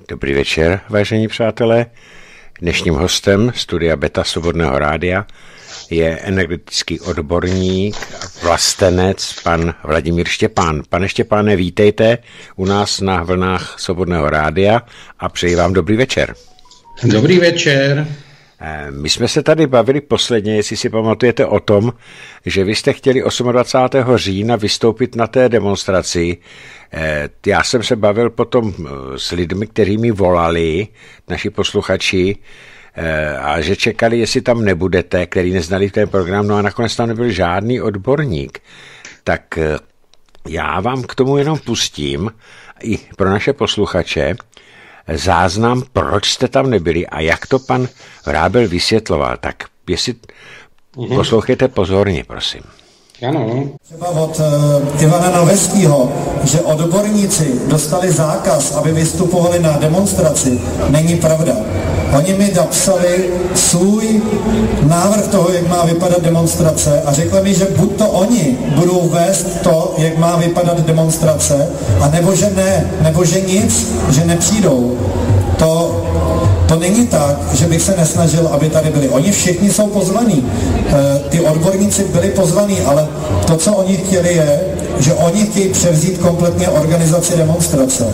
Dobrý večer, vážení přátelé. Dnešním hostem studia Beta Svobodného rádia je energetický odborník, vlastenec, pan Vladimír Štěpán. Pane Štěpáne, vítejte u nás na vlnách Svobodného rádia a přeji vám dobrý večer. Dobrý večer. My jsme se tady bavili posledně, jestli si pamatujete, o tom, že vy jste chtěli 28. října vystoupit na té demonstraci. Já jsem se bavil potom s lidmi, kteří mi volali, naši posluchači, a že čekali, jestli tam nebudete, který neznali ten program, no a nakonec tam nebyl žádný odborník. Tak já vám k tomu jenom pustím i pro naše posluchače záznam, proč jste tam nebyli a jak to pan Vrábel vysvětloval. Tak jestli poslouchejte pozorně, prosím. Ano. Třeba od Ivana Noveskýho, že odborníci dostali zákaz, aby vystupovali na demonstraci, není pravda. Oni mi napsali svůj návrh toho, jak má vypadat demonstrace a řekli mi, že buď to oni budou vést to, jak má vypadat demonstrace, a nebo že ne, nebo že nic, že nepřijdou. To není tak, že bych se nesnažil, aby tady byli. Oni všichni jsou pozvaní. Ty odborníci byli pozvaní, ale to, co oni chtěli, je, že oni chtějí převzít kompletně organizaci demonstrace.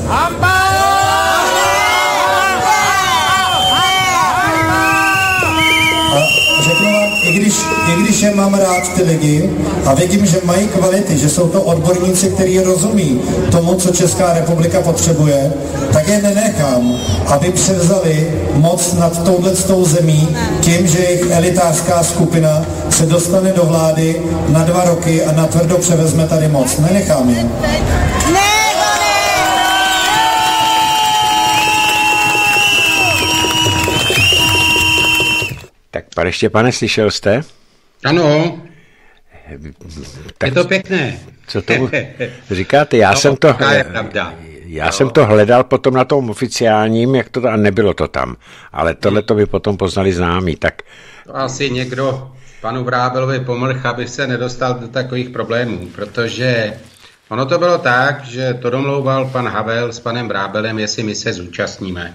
Řeknu vám, i když je mám rád ty lidi a vidím, že mají kvality, že jsou to odborníci, kteří rozumí tomu, co Česká republika potřebuje, tak je nenechám, aby převzali moc nad touhletou zemí tím, že jejich elitářská skupina se dostane do vlády na 2 roky a natvrdo převezme tady moc. Nenechám je. Tak, pane Štěpáne, slyšel jste? Ano. Tak, je to pěkné. Co tomu říkáte? Já jsem to hledal potom na tom oficiálním, jak to a nebylo to tam. Ale tohle to by potom poznali známí. Tak to asi někdo panu Vrábelovi pomrch, aby se nedostal do takových problémů, protože ono to bylo tak, že to domlouval pan Havel s panem Vrábelem, jestli my se zúčastníme.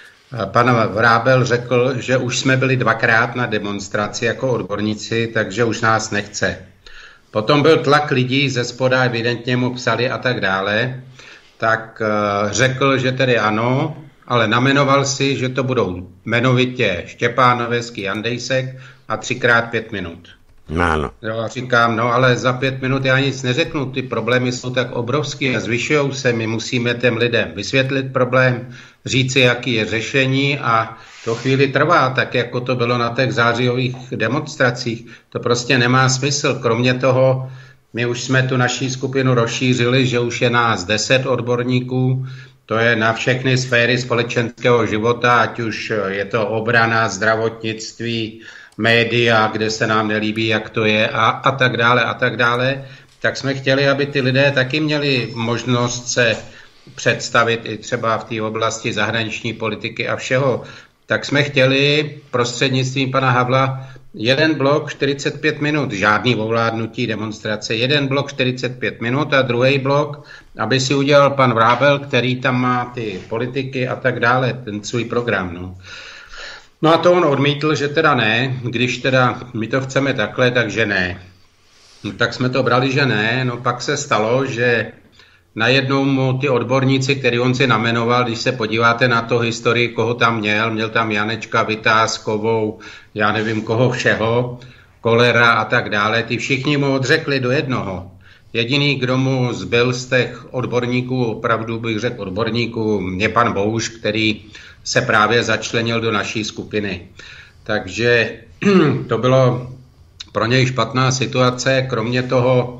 Pan Vrábel řekl, že už jsme byli 2krát na demonstraci jako odborníci, takže už nás nechce. Potom byl tlak lidí ze spoda, evidentně mu psali a tak dále, tak řekl, že tedy ano, ale namenoval si, že to budou jmenovitě Štěpán Noveský, Andejsek a 3x5 minut. Ano. Jo, a říkám, no ale za 5 minut já nic neřeknu, ty problémy jsou tak obrovské a zvyšujou se, my musíme těm lidem vysvětlit problém, říci, jaký je řešení a to chvíli trvá, tak jako to bylo na těch zářijových demonstracích. To prostě nemá smysl. Kromě toho, my už jsme tu naší skupinu rozšířili, že už je nás 10 odborníků, to je na všechny sféry společenského života, ať už je to obrana, zdravotnictví, média, kde se nám nelíbí, jak to je a tak dále a tak dále, tak jsme chtěli, aby ty lidé taky měli možnost se představit i třeba v té oblasti zahraniční politiky a všeho. Tak jsme chtěli prostřednictvím pana Havla 1 blok 45 minut, žádný ovládnutí demonstrace, 1 blok 45 minut a druhý blok, aby si udělal pan Vrábel, který tam má ty politiky a tak dále, ten svůj program. No a to on odmítl, že teda ne, když teda my to chceme takhle, takže ne. No, tak jsme to brali, že ne, no pak se stalo, že najednou mu ty odborníci, který on si namenoval, když se podíváte na to historii, koho tam měl tam Janečka, Vytázkovou, já nevím koho všeho, Kolera a tak dále, ty všichni mu odřekli do jednoho. Jediný, kdo mu zbyl z těch odborníků, opravdu bych řekl odborníků, je pan Bouš, který se právě začlenil do naší skupiny. Takže to bylo pro něj špatná situace. Kromě toho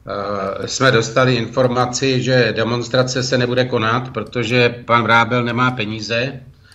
jsme dostali informaci, že demonstrace se nebude konat, protože pan Vrábel nemá peníze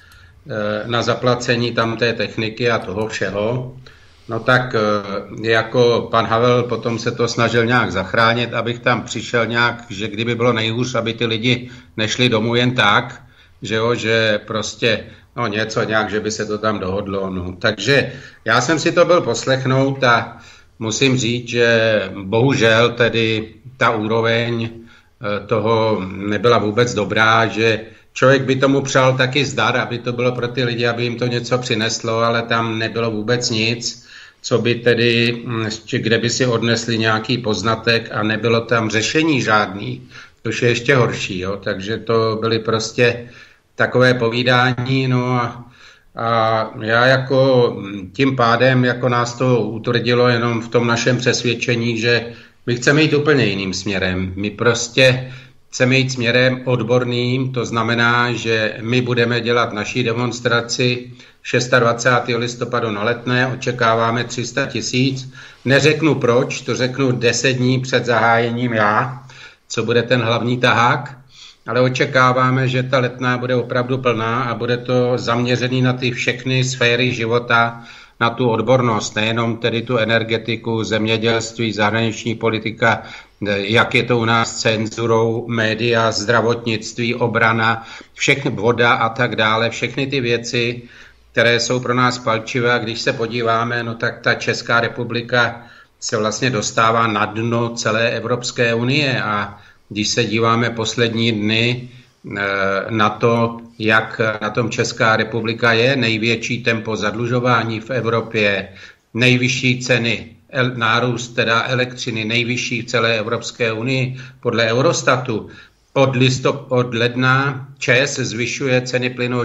na zaplacení tam té techniky a toho všeho. No tak jako pan Havel potom se to snažil nějak zachránit, abych tam přišel nějak, že kdyby bylo nejhůř, aby ty lidi nešli domů jen tak, že jo, že prostě no něco nějak, že by se to tam dohodlo. No. Takže já jsem si to byl poslechnout a musím říct, že bohužel tedy ta úroveň toho nebyla vůbec dobrá, že člověk by tomu přál taky zdar, aby to bylo pro ty lidi, aby jim to něco přineslo, ale tam nebylo vůbec nic, co by tedy, kde by si odnesli nějaký poznatek a nebylo tam řešení žádný, což je ještě horší, jo? Takže to byly prostě takové povídání, no a já jako tím pádem, jako nás to utvrdilo jenom v tom našem přesvědčení, že my chceme jít úplně jiným směrem. My prostě chceme jít směrem odborným, to znamená, že my budeme dělat naší demonstraci 26. listopadu na Letné, očekáváme 300 000. Neřeknu proč, to řeknu 10 dní před zahájením já, co bude ten hlavní tahák, ale očekáváme, že ta Letná bude opravdu plná a bude to zaměřený na ty všechny sféry života, na tu odbornost, nejenom tedy tu energetiku, zemědělství, zahraniční politika, jak je to u nás s cenzurou, média, zdravotnictví, obrana, všechny voda a tak dále, všechny ty věci, které jsou pro nás palčivé. A když se podíváme, no tak ta Česká republika se vlastně dostává na dno celé Evropské unie a když se díváme poslední dny na to, jak na tom Česká republika je, největší tempo zadlužování v Evropě, nejvyšší ceny, nárůst teda elektřiny, nejvyšší v celé Evropské unii podle Eurostatu. Od ledna ČEZ zvyšuje ceny plynu o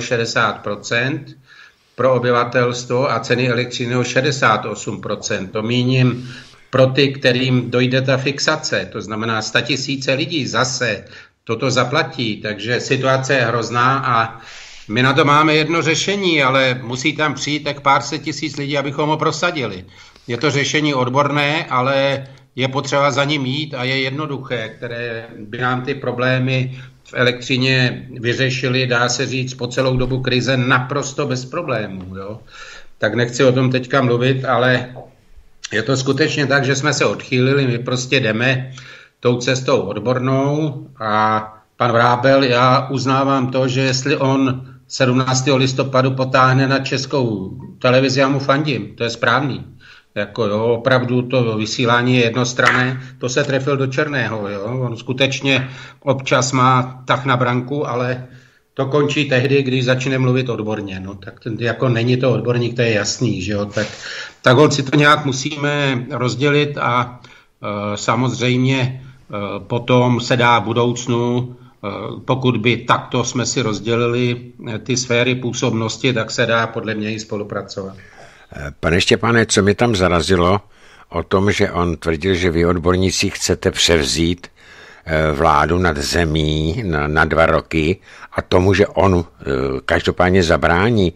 60% pro obyvatelstvo a ceny elektřiny o 68%. To míním pro ty, kterým dojde ta fixace, to znamená 100 000 lidí zase toto zaplatí, takže situace je hrozná a my na to máme jedno řešení, ale musí tam přijít tak pár set tisíc lidí, abychom ho prosadili. Je to řešení odborné, ale je potřeba za ním jít a je jednoduché, které by nám ty problémy v elektřině vyřešily, dá se říct, po celou dobu krize naprosto bez problémů. Jo? Tak nechci o tom teďka mluvit, ale je to skutečně tak, že jsme se odchýlili, my prostě jdeme tou cestou odbornou a pan Vrábel, já uznávám to, že jestli on 17. listopadu potáhne na Českou televizi, já mu fandím, to je správný. Jako jo, opravdu to vysílání je jednostranné, to se trefil do černého, jo. On skutečně občas má tah na branku, ale to končí tehdy, když začne mluvit odborně, no tak jako není to odborník, to je jasný, že jo, tak holci to nějak musíme rozdělit a samozřejmě potom se dá v budoucnu, pokud by takto jsme si rozdělili ty sféry působnosti, tak se dá podle mě i spolupracovat. Pane Štěpáne, co mi tam zarazilo o tom, že on tvrdil, že vy odborníci chcete převzít vládu nad zemí na 2 roky a tomu, že on každopádně zabrání.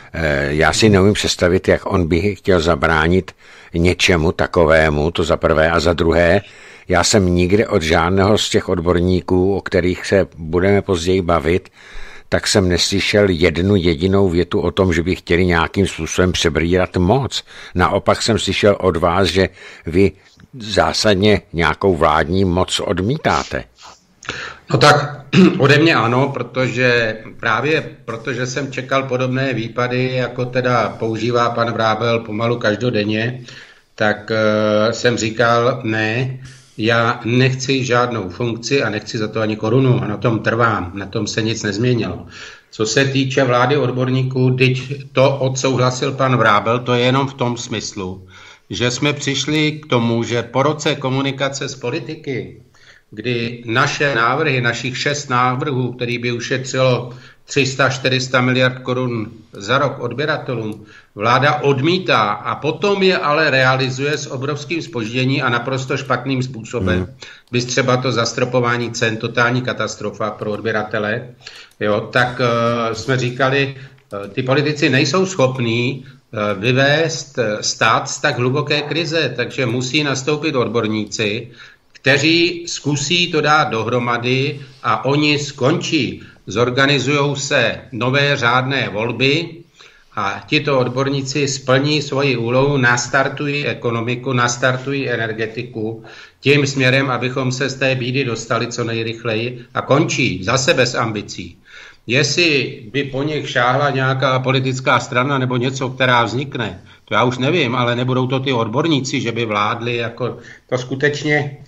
Já si neumím představit, jak on by chtěl zabránit něčemu takovému, to za prvé, a za druhé, já jsem nikde od žádného z těch odborníků, o kterých se budeme později bavit, tak jsem neslyšel jednu jedinou větu o tom, že by chtěli nějakým způsobem přebírat moc. Naopak jsem slyšel od vás, že vy zásadně nějakou vládní moc odmítáte. No tak ode mě ano, protože jsem čekal podobné výpady, jako teda používá pan Vrábel pomalu každodenně, tak jsem říkal ne, já nechci žádnou funkci a nechci za to ani korunu a na tom trvám, na tom se nic nezměnilo. Co se týče vlády odborníků, teď to odsouhlasil pan Vrábel, to je jenom v tom smyslu, že jsme přišli k tomu, že po roce komunikace s politiky, kdy naše návrhy, našich 6 návrhů, který by ušetřilo 300-400 miliard korun za rok odběratelům, vláda odmítá a potom je ale realizuje s obrovským zpožděním a naprosto špatným způsobem. Bys třeba to zastropování cen, totální katastrofa pro odběratele, jo, tak jsme říkali, ty politici nejsou schopní vyvést stát z tak hluboké krize, takže musí nastoupit odborníci, kteří zkusí to dát dohromady a oni skončí. Zorganizujou se nové řádné volby a tito odborníci splní svoji úlohu, nastartují ekonomiku, nastartují energetiku tím směrem, abychom se z té bídy dostali co nejrychleji a končí zase bez ambicí. Jestli by po nich šáhla nějaká politická strana nebo něco, která vznikne, to já už nevím, ale nebudou to ty odborníci, že by vládli, jako to skutečně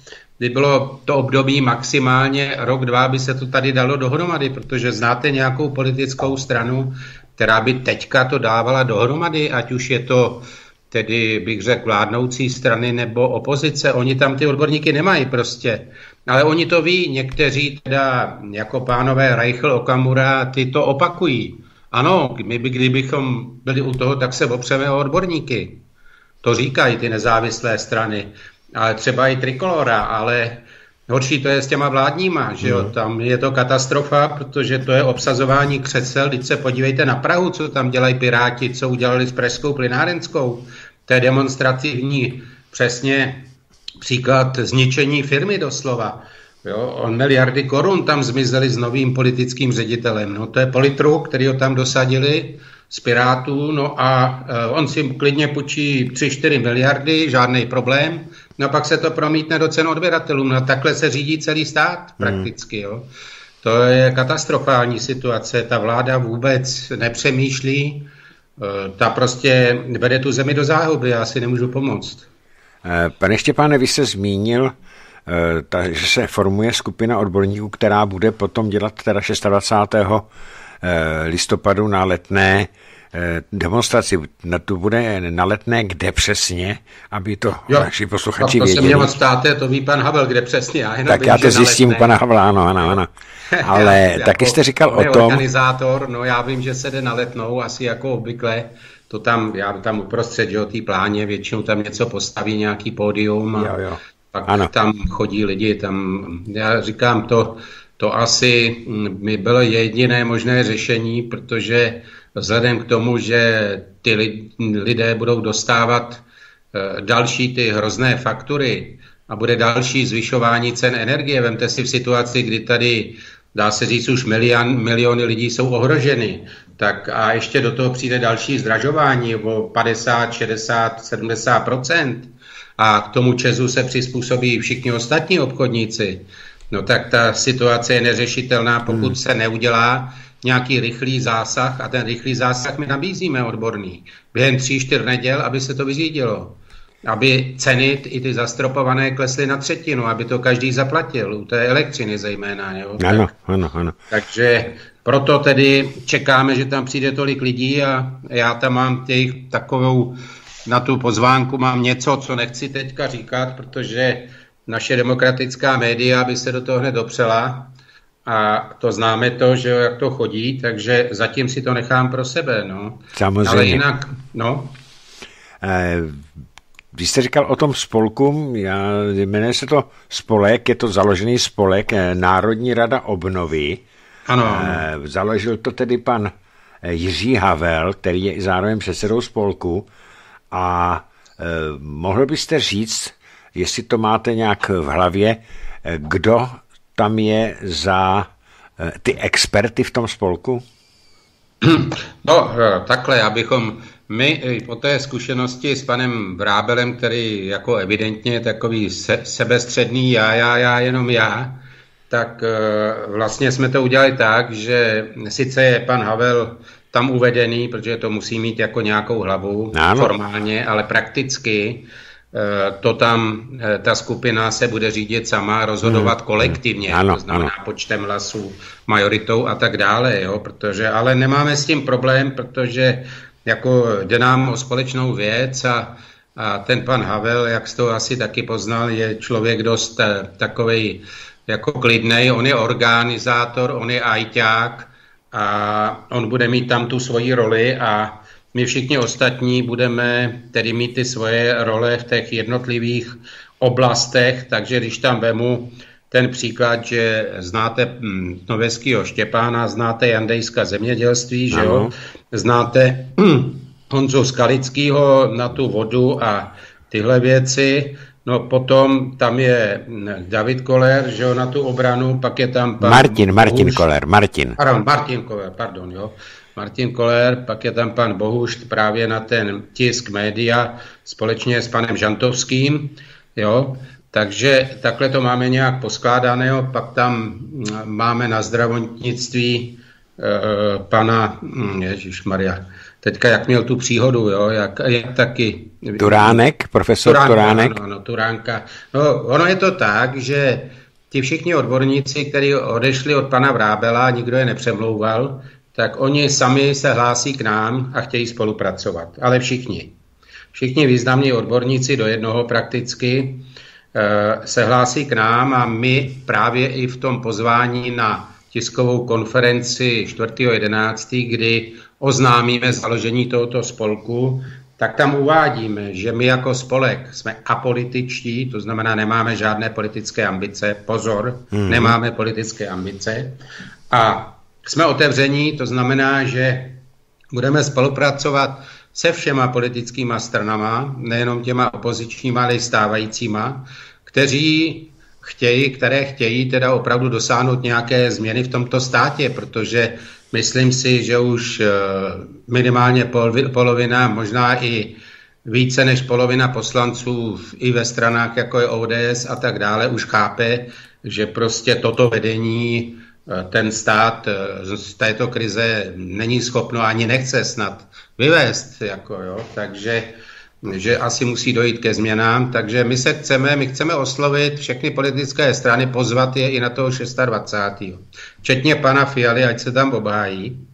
kdy bylo to období maximálně rok, dva, by se to tady dalo dohromady, protože znáte nějakou politickou stranu, která by teďka to dávala dohromady, ať už je to tedy, bych řekl, vládnoucí strany nebo opozice. Oni tam ty odborníky nemají prostě. Ale oni to ví, někteří teda jako pánové Reichl, Okamura, ty to opakují. Ano, my kdybychom byli u toho, tak se opřeme o odborníky. To říkají ty nezávislé strany. Ale třeba i Trikolora, ale horší to je s těma vládníma, že jo, tam je to katastrofa, protože to je obsazování křesel, teď se podívejte na Prahu, co tam dělají Piráti, co udělali s Pražskou plynárenskou, to je demonstrativní, přesně příklad zničení firmy doslova, jo, miliardy korun tam zmizely s novým politickým ředitelem, no to je politruk, který ho tam dosadili z Pirátů, no a on si klidně půjčí 3-4 miliardy, žádný problém, no pak se to promítne do cen odběratelům. No takhle se řídí celý stát prakticky. Jo. To je katastrofální situace. Ta vláda vůbec nepřemýšlí. Ta prostě vede tu zemi do záhuby. Já si nemůžu pomoct. Pane Štěpáne, vy jste zmínil, že se formuje skupina odborníků, která bude potom dělat teda 26. listopadu na letné demonstraci. To bude na Letné, kde přesně, aby to naši posluchači věděli. To se mě moc ptáte, to ví pan Havel, kde přesně. Tak já to zjistím u pana Havla, ano. Ale taky jste říkal o tom... organizátor, no já vím, že se jde na Letnou, asi jako obvykle, to tam, já tam uprostřed, že o té pláně, většinou tam něco postaví, nějaký pódium a pak tam chodí lidi, tam, já říkám, to asi mi bylo jediné možné řešení, protože vzhledem k tomu, že ty lidé budou dostávat další ty hrozné faktury a bude další zvyšování cen energie. Vemte si v situaci, kdy tady, dá se říct, už miliony lidí jsou ohroženy, tak a ještě do toho přijde další zdražování o 50, 60, 70% a k tomu ČEZu se přizpůsobí všichni ostatní obchodníci. No tak ta situace je neřešitelná, pokud se neudělá nějaký rychlý zásah a ten rychlý zásah my nabízíme odborný. Během 3-4 neděl, aby se to vyřídilo. Aby ceny i ty zastropované klesly na 1/3, aby to každý zaplatil. U té elektřiny zejména. Jo? Ano. Takže proto tedy čekáme, že tam přijde tolik lidí a já tam mám takovou, na tu pozvánku mám něco, co nechci teďka říkat, protože naše demokratická média by se do toho hned dopřela. A to známe to, že jak to chodí, takže zatím si to nechám pro sebe, no. Samozřejmě. Ale jinak, no. Vy jste říkal o tom spolku, jmenuje se to spolek, je to založený spolek Národní rada obnovy. Ano. Založil to tedy pan Jiří Havel, který je i zároveň předsedou spolku. A mohl byste říct, jestli to máte nějak v hlavě, kdo tam je za ty experty v tom spolku? No, takhle, abychom my po té zkušenosti s panem Vrábelem, který jako evidentně takový sebestředný já, jenom já, tak vlastně jsme to udělali tak, že sice je pan Havel tam uvedený, protože to musí mít jako nějakou hlavu formálně, ale prakticky to tam, ta skupina se bude řídit sama, rozhodovat kolektivně, to znamená počtem hlasů, majoritou a tak dále, jo, protože, ale nemáme s tím problém, protože jako jde nám o společnou věc a ten pan Havel, jak jste to asi taky poznal, je člověk dost takovej jako klidnej, on je organizátor, on je ajťák a on bude mít tam tu svoji roli a my všichni ostatní budeme tedy mít ty svoje role v těch jednotlivých oblastech, takže když tam vemu ten příklad, že znáte Nověskýho Štěpána, znáte Jandejska zemědělství, že jo? Znáte Honzu Skalickýho na tu vodu a tyhle věci. No potom tam je David Koller, že jo, na tu obranu, pak je tam pan Martin Koller. Martin Koller, pak je tam pan Bohušt právě na ten tisk média společně s panem Žantovským, jo. Takže takhle to máme nějak poskládaného, pak tam máme na zdravotnictví pana, ježišmarja, teďka jak měl tu příhodu, jo, jak taky Turánek, profesor Turánek. Ano, Turánka. No, ono je to tak, že ti všichni odborníci, kteří odešli od pana Vrábela, nikdo je nepřemlouval, tak oni sami se hlásí k nám a chtějí spolupracovat. Ale všichni. Všichni významní odborníci do jednoho prakticky se hlásí k nám a my právě i v tom pozvání na tiskovou konferenci 4.11., kdy oznámíme založení tohoto spolku, tak tam uvádíme, že my jako spolek jsme apolitičtí, to znamená, nemáme žádné politické ambice. Pozor, nemáme politické ambice. A jsme otevření, to znamená, že budeme spolupracovat se všema politickýma stranama, nejenom těma opozičníma, ale i stávajícíma, které chtějí teda opravdu dosáhnout nějaké změny v tomto státě, protože myslím si, že už minimálně polovina, možná i více než polovina poslanců i ve stranách, jako je ODS a tak dále, už chápe, že prostě toto vedení ten stát z této krize není schopno ani nechce snad vyvést. Takže že asi musí dojít ke změnám. Takže my chceme oslovit všechny politické strany, pozvat je i na toho 26. Včetně pana Fialy, ať se tam obhájí.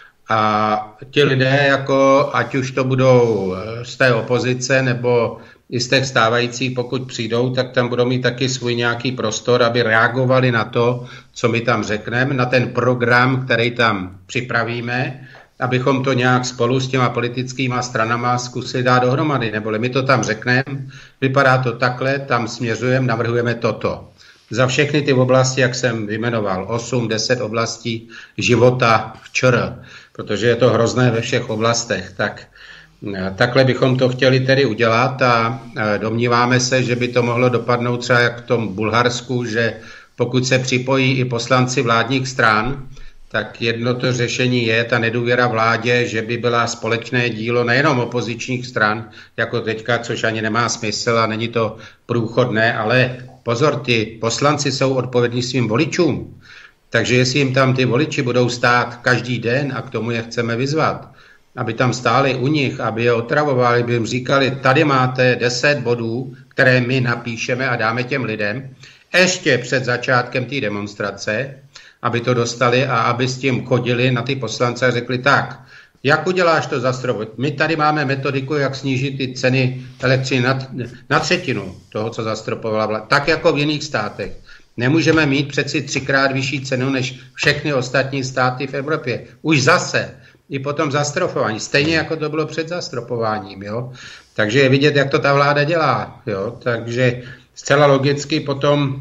A ti lidé, ať už to budou z té opozice nebo i z těch stávajících, pokud přijdou, tak tam budou mít taky svůj nějaký prostor, aby reagovali na to, co my tam řekneme, na ten program, který tam připravíme, abychom to nějak spolu s těma politickýma stranama zkusili dát dohromady. Neboli my to tam řekneme, vypadá to takhle, tam směřujeme, navrhujeme toto. Za všechny ty oblasti, jak jsem vyjmenoval, 8-10 oblastí života v ČR, protože je to hrozné ve všech oblastech, tak takhle bychom to chtěli tedy udělat a domníváme se, že by to mohlo dopadnout třeba jak v tom Bulharsku, že pokud se připojí i poslanci vládních stran, tak jedno to řešení je ta nedůvěra vládě, že by byla společné dílo nejenom opozičních stran, jako teďka, což ani nemá smysl a není to průchodné, ale pozor, ty poslanci jsou odpovědní svým voličům. Takže jestli jim tam ty voliči budou stát každý den a k tomu je chceme vyzvat, aby tam stáli u nich, aby je otravovali, by jim říkali, tady máte 10 bodů, které my napíšeme a dáme těm lidem, ještě před začátkem té demonstrace, aby to dostali a aby s tím chodili na ty poslance a řekli tak, jak uděláš to zastropovat? My tady máme metodiku, jak snížit ty ceny elektřiny na třetinu toho, co zastropovala vláda, tak jako v jiných státech. Nemůžeme mít přeci 3x vyšší cenu než všechny ostatní státy v Evropě. Už zase. I potom zastropování. Stejně jako to bylo před zastropováním. Jo? Takže je vidět, jak to ta vláda dělá. Jo? Takže zcela logicky potom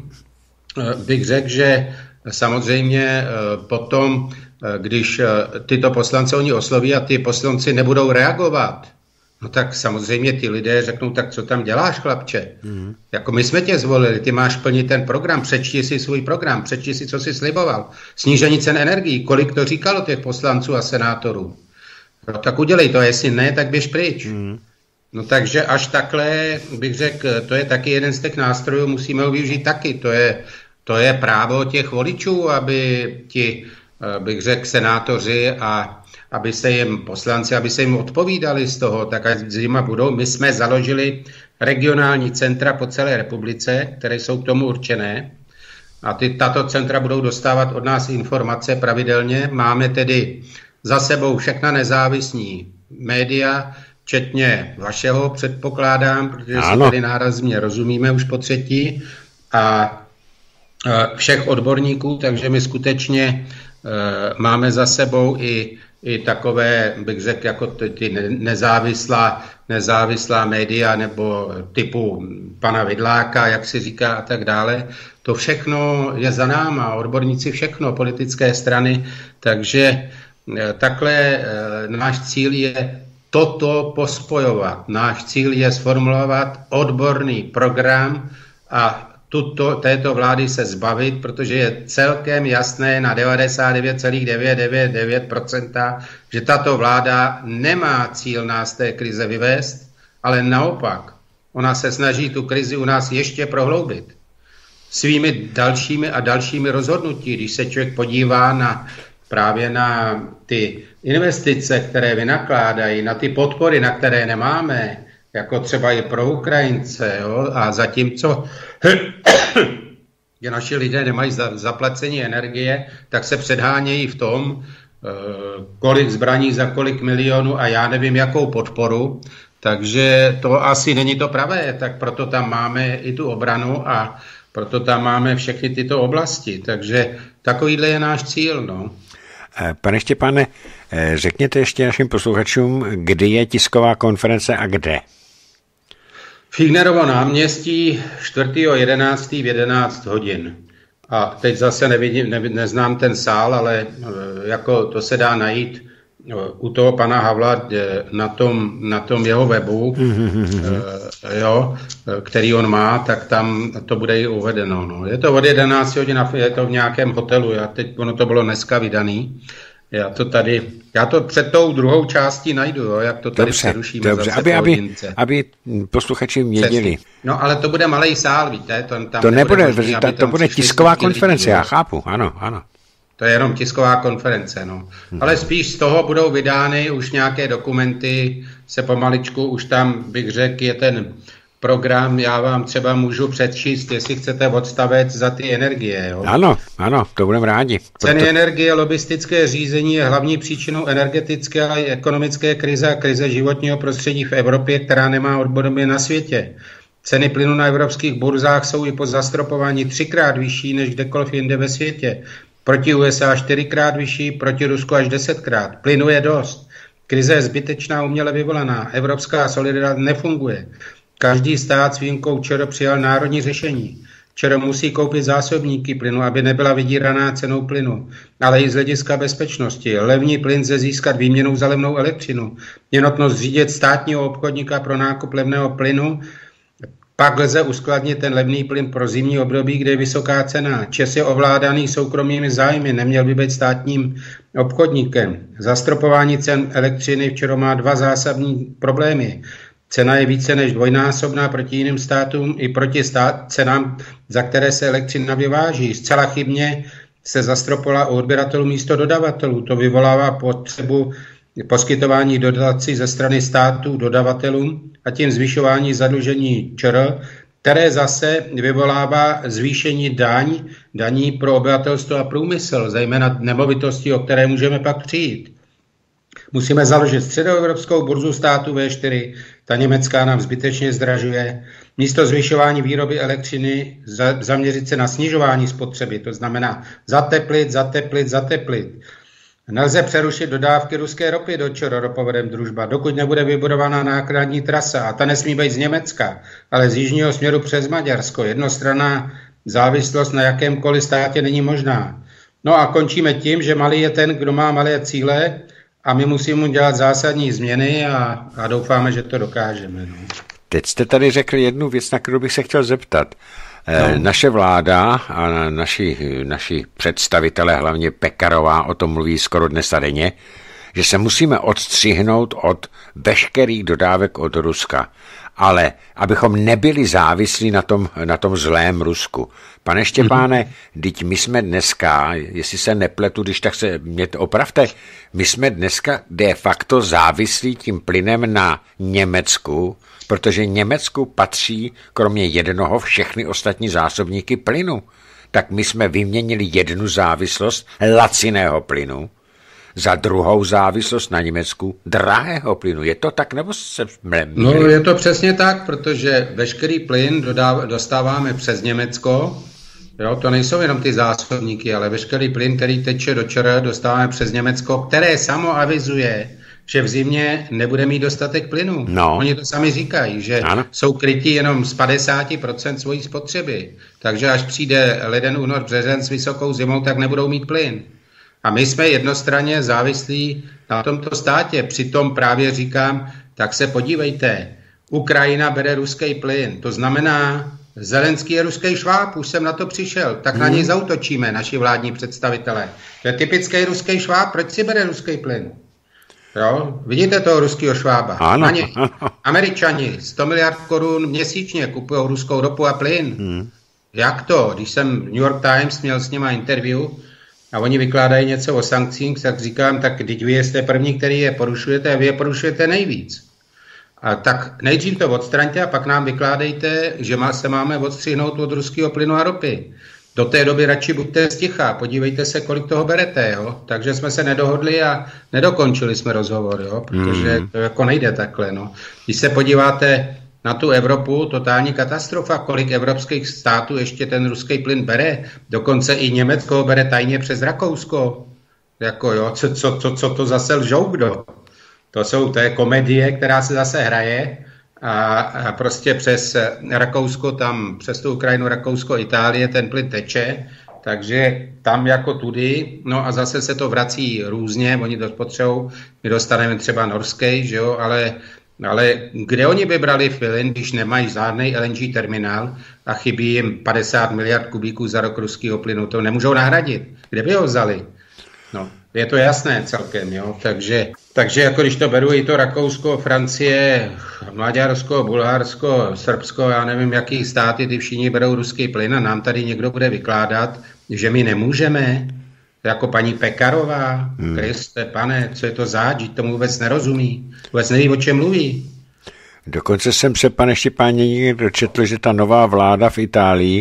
bych řekl, že samozřejmě potom, když tyto poslance oni osloví a ty poslanci nebudou reagovat, no tak samozřejmě ty lidé řeknou, tak co tam děláš, chlapče? Jako my jsme tě zvolili, ty máš plnit ten program, přečti si svůj program, přečti si, co jsi sliboval. Snížení cen energií, kolik to říkalo těch poslanců a senátorů. No, tak udělej to, jestli ne, tak běž pryč. No takže až takhle bych řekl, to je taky jeden z těch nástrojů, musíme ho využít taky, to je právo těch voličů, aby ti, bych řekl, senátoři a aby se jim poslanci, aby se jim odpovídali z toho, tak ať zima budou. My jsme založili regionální centra po celé republice, které jsou k tomu určené a tato centra budou dostávat od nás informace pravidelně. Máme tedy za sebou všechna nezávislí média, včetně vašeho, předpokládám, protože si tady nárazně rozumíme už po třetí, a všech odborníků, takže my skutečně máme za sebou i takové, bych řekl, jako ty nezávislá média nebo typu pana Vidláka, jak si říká a tak dále. To všechno je za náma, odborníci všechno, politické strany, takže takhle náš cíl je toto pospojovat. Náš cíl je sformulovat odborný program a této vlády se zbavit, protože je celkem jasné na 99,999%, že tato vláda nemá cíl nás z té krize vyvést, ale naopak, ona se snaží tu krizi u nás ještě prohloubit. Svými dalšími a dalšími rozhodnutí, když se člověk podívá právě na ty investice, které vynakládají, na ty podpory, na které nemáme, jako třeba i pro Ukrajince, jo? A zatímco že naši lidé nemají zaplacení energie, tak se předhánějí v tom, kolik zbraní za kolik milionů a já nevím, jakou podporu. Takže to asi není to pravé, tak proto tam máme i tu obranu a proto tam máme všechny tyto oblasti. Takže takovýhle je náš cíl. No. Pane Štěpáne, řekněte ještě našim posluchačům, kdy je tisková konference a kde? Fignerovo náměstí 4.11. v 11 hodin. A teď zase neznám ten sál, ale jako to se dá najít u toho pana Havla na tom jeho webu, jo, který on má, tak tam to bude i uvedeno. No. Je to od 11 hodin, je to v nějakém hotelu, ono to bylo dneska vydaný. Já to před tou druhou částí najdu, jo, jak to tady přerušíme dobře, zase aby posluchači věděli. No ale to bude malej sál, víte. To nebude, to bude tisková konference, já chápu, ano. To je jenom tisková konference, no. Ale spíš z toho budou vydány už nějaké dokumenty, se pomaličku, už tam bych řekl, je ten program, já vám třeba můžu přečíst, jestli chcete odstavec za ty energie. Jo? Ano, to budeme rádi. Ceny energie, lobistické řízení je hlavní příčinou energetické a ekonomické krize a krize životního prostředí v Evropě, která nemá obdoby na světě. Ceny plynu na evropských burzách jsou i po zastropování 3krát vyšší než kdekoliv jinde ve světě. Proti USA 4krát vyšší, proti Rusku až 10krát. Plynu je dost. Krize je zbytečná, uměle vyvolaná. Evropská solidarita nefunguje. Každý stát s výjimkou ČR přijal národní řešení. ČR musí koupit zásobníky plynu, aby nebyla vydíraná cenou plynu, ale i z hlediska bezpečnosti. Levný plyn lze získat výměnou za levnou elektřinu. Je nutno zřídit státního obchodníka pro nákup levného plynu, pak lze uskladnit ten levný plyn pro zimní období, kde je vysoká cena. ČEZ je ovládaný soukromými zájmy, neměl by být státním obchodníkem. Zastropování cen elektřiny včera má dva zásadní problémy. Cena je více než dvojnásobná proti jiným státům i proti cenám, za které se elektřina vyváží. Zcela chybně se zastropovala u odběratelů místo dodavatelů. To vyvolává potřebu poskytování dotací ze strany států dodavatelům a tím zvyšování zadlužení ČR, které zase vyvolává zvýšení daní pro obyvatelstvo a průmysl, zejména nemovitosti, o které můžeme pak přijít. Musíme založit středoevropskou burzu států V4, ta německá nám zbytečně zdražuje. Místo zvyšování výroby elektřiny zaměřit se na snižování spotřeby, to znamená zateplit. Nelze přerušit dodávky ruské ropy do ČR ropovodem Družba, dokud nebude vybudována nákladní trasa, a ta nesmí být z Německa, ale z jižního směru přes Maďarsko. Jednostranná závislost na jakémkoliv státě není možná. No a končíme tím, že malý je ten, kdo má malé cíle, a my musíme dělat zásadní změny a doufáme, že to dokážeme. No. Teď jste tady řekl jednu věc, na kterou bych se chtěl zeptat. Naše vláda a naši představitelé, hlavně Pekarová, o tom mluví skoro dnes a denně, že se musíme odstřihnout od veškerých dodávek od Ruska. Ale abychom nebyli závislí na tom zlém Rusku. Pane Štěpáne, teď my jsme dneska, jestli se nepletu, když tak se mě opravte, my jsme dneska de facto závislí tím plynem na Německu, protože Německu patří kromě jednoho všechny ostatní zásobníky plynu. Tak my jsme vyměnili jednu závislost laciného plynu za druhou závislost na Německu drahého plynu. Je to tak, nebo se mýlím? No, je to přesně tak, protože veškerý plyn dostáváme přes Německo. Jo, to nejsou jenom ty zásobníky, ale veškerý plyn, který teče do ČR, dostáváme přes Německo, které samo avizuje, že v zimě nebude mít dostatek plynu. No. Oni to sami říkají, že jsou kryti jenom z 50% svojí spotřeby. Takže až přijde leden, únor, březen s vysokou zimou, tak nebudou mít plyn. A my jsme jednostranně závislí na tomto státě. Přitom právě říkám, tak se podívejte, Ukrajina bere ruský plyn. To znamená, Zelenský je ruský šváb, už jsem na to přišel. Tak na něj zautočíme, naši vládní představitelé. To je typický ruský šváb, proč si bere ruský plyn? Jo? Vidíte toho ruského švába? Ano. Američani 100 miliard korun měsíčně kupují ruskou ropu a plyn. Jak to? Když jsem New York Times měl s nima interview, a oni vykládají něco o sankcích, tak říkám, tak teď vy jste první, který je porušujete a vy je porušujete nejvíc. A tak nejdřív to odstraňte a pak nám vykládejte, že se máme odstřihnout od ruského plynu a ropy. Do té doby radši buďte sticha, podívejte se, kolik toho berete, jo? Takže jsme se nedohodli a nedokončili jsme rozhovor, jo? Protože to jako nejde takhle, no. Když se podíváte na tu Evropu, totální katastrofa, kolik evropských států ještě ten ruský plyn bere, dokonce i Německo bere tajně přes Rakousko. Jako jo, co to zase lžou kdo? To je komedie, která se zase hraje a prostě přes Rakousko, tam přes tu Ukrajinu, Rakousko, Itálie ten plyn teče, takže tam jako tudy, no a zase se to vrací různě, oni to potřebují, my dostaneme třeba norský, že jo, ale kde oni by brali plyn, když nemají žádný LNG terminál a chybí jim 50 miliard kubíků za rok ruského plynu, to nemůžou nahradit. Kde by ho vzali? No, je to jasné celkem, jo, takže jako když to beru i to Rakousko, Francie, Maďarsko, Bulharsko, Srbsko, já nevím, jaký státy, ty všichni berou ruský plyn a nám tady někdo bude vykládat, že my nemůžeme, jako paní Pekarová, Kriste, pane, co je to zač, tomu vůbec nerozumí, vůbec neví, o čem mluví. Dokonce jsem se, pane Štěpáně, někdy dočetl, že ta nová vláda v Itálii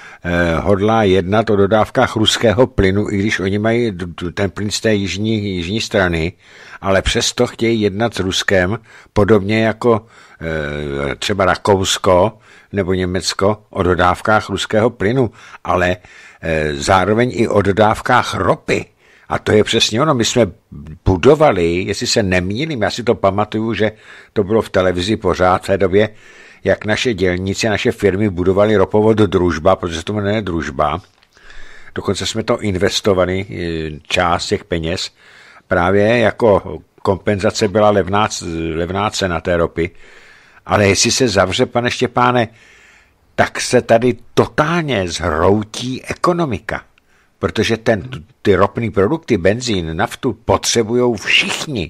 hodlá jednat o dodávkách ruského plynu, i když oni mají ten plyn z té jižní strany, ale přesto chtějí jednat s Ruskem, podobně jako třeba Rakousko nebo Německo o dodávkách ruského plynu, ale zároveň i o dodávkách ropy. A to je přesně ono. My jsme budovali, jestli se nemýlím, já si to pamatuju, že to bylo v televizi pořád v té době, jak naše dělníci, naše firmy budovali ropovod Družba, protože se to jmenuje Družba. Dokonce jsme to investovali, část těch peněz. Právě jako kompenzace byla levná cena té ropy. Ale jestli se zavře, pane Štěpáne, tak se tady totálně zhroutí ekonomika. Protože ty ropné produkty, benzín, naftu potřebují všichni.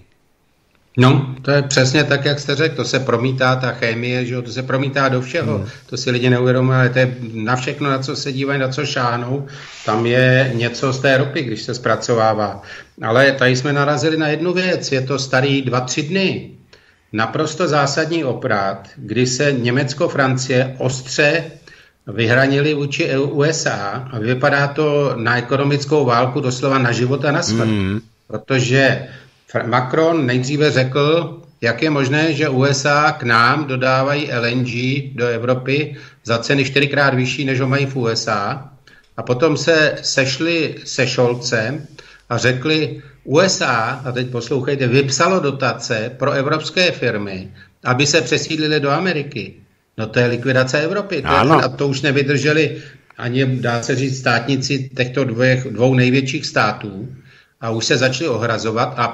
No, to je přesně tak, jak jste řekl, to se promítá, ta chemie, že to se promítá do všeho, to si lidi neuvědomují, ale to je na všechno, na co se dívají, na co šáhnou, tam je něco z té ropy, když se zpracovává. Ale tady jsme narazili na jednu věc, je to starý 2-3 dny, naprosto zásadní obrat, kdy se Německo, Francie ostře vyhranili vůči USA a vypadá to na ekonomickou válku doslova na život a na smrt, protože Macron nejdříve řekl, jak je možné, že USA k nám dodávají LNG do Evropy za ceny 4krát vyšší, než ho mají v USA. A potom se sešli se Scholzem a řekli, USA, a teď poslouchejte, vypsalo dotace pro evropské firmy, aby se přesídlili do Ameriky. No to je likvidace Evropy. A to už nevydrželi ani, dá se říct, státníci těchto dvou největších států. A už se začali ohrazovat a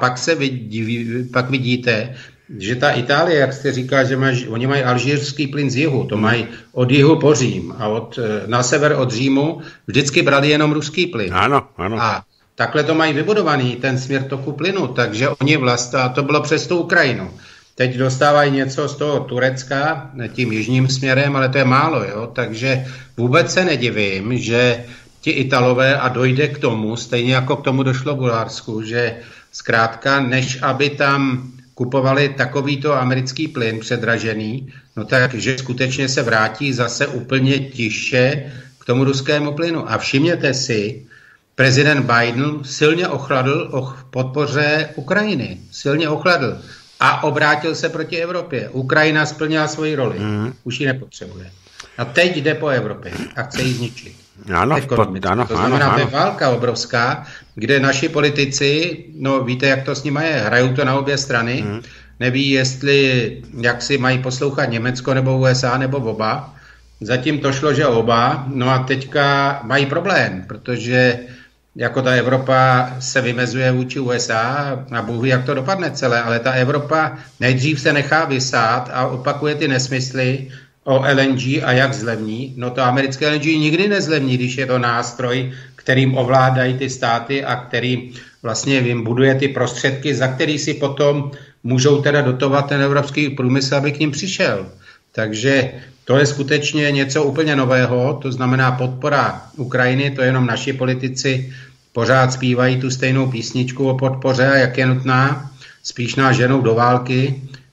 pak vidíte, že ta Itálie, jak jste říkal, že oni mají alžírský plyn z jihu, to mají od jihu po Řím a na sever od Římu vždycky brali jenom ruský plyn. Ano. A takhle to mají vybudovaný, ten směr toku plynu, takže oni vlastně, a to bylo přes tu Ukrajinu. Teď dostávají něco z toho Turecka tím jižním směrem, ale to je málo, jo? Takže vůbec se nedivím, že ti Italové a dojde k tomu, stejně jako k tomu došlo v Bulharsku, že zkrátka, než aby tam kupovali takovýto americký plyn předražený, no takže skutečně se vrátí zase úplně tiše k tomu ruskému plynu. A všimněte si, prezident Biden silně ochladl o podpoře Ukrajiny. Silně ochladl. A obrátil se proti Evropě. Ukrajina splnila svoji roli. Už ji nepotřebuje. A teď jde po Evropě a chce ji zničit. Ano, to znamená, to je válka obrovská, kde naši politici, no víte, jak to s nimi je, hrajou to na obě strany, neví, jestli, jak si mají poslouchat Německo nebo USA nebo oba. Zatím to šlo, že oba, no a teďka mají problém, protože jako ta Evropa se vymezuje vůči USA a Bůh ví, jak to dopadne celé, ale ta Evropa nejdřív se nechá vysát a opakuje ty nesmysly o LNG a jak zlevní. No to americké LNG nikdy nezlevní, když je to nástroj, kterým ovládají ty státy a který vlastně jim buduje ty prostředky, za který si potom můžou teda dotovat ten evropský průmysl, aby k ním přišel. Takže to je skutečně něco úplně nového, to znamená podpora Ukrajiny, to jenom naši politici pořád zpívají tu stejnou písničku o podpoře a jak je nutná, spíš nás ženou do války,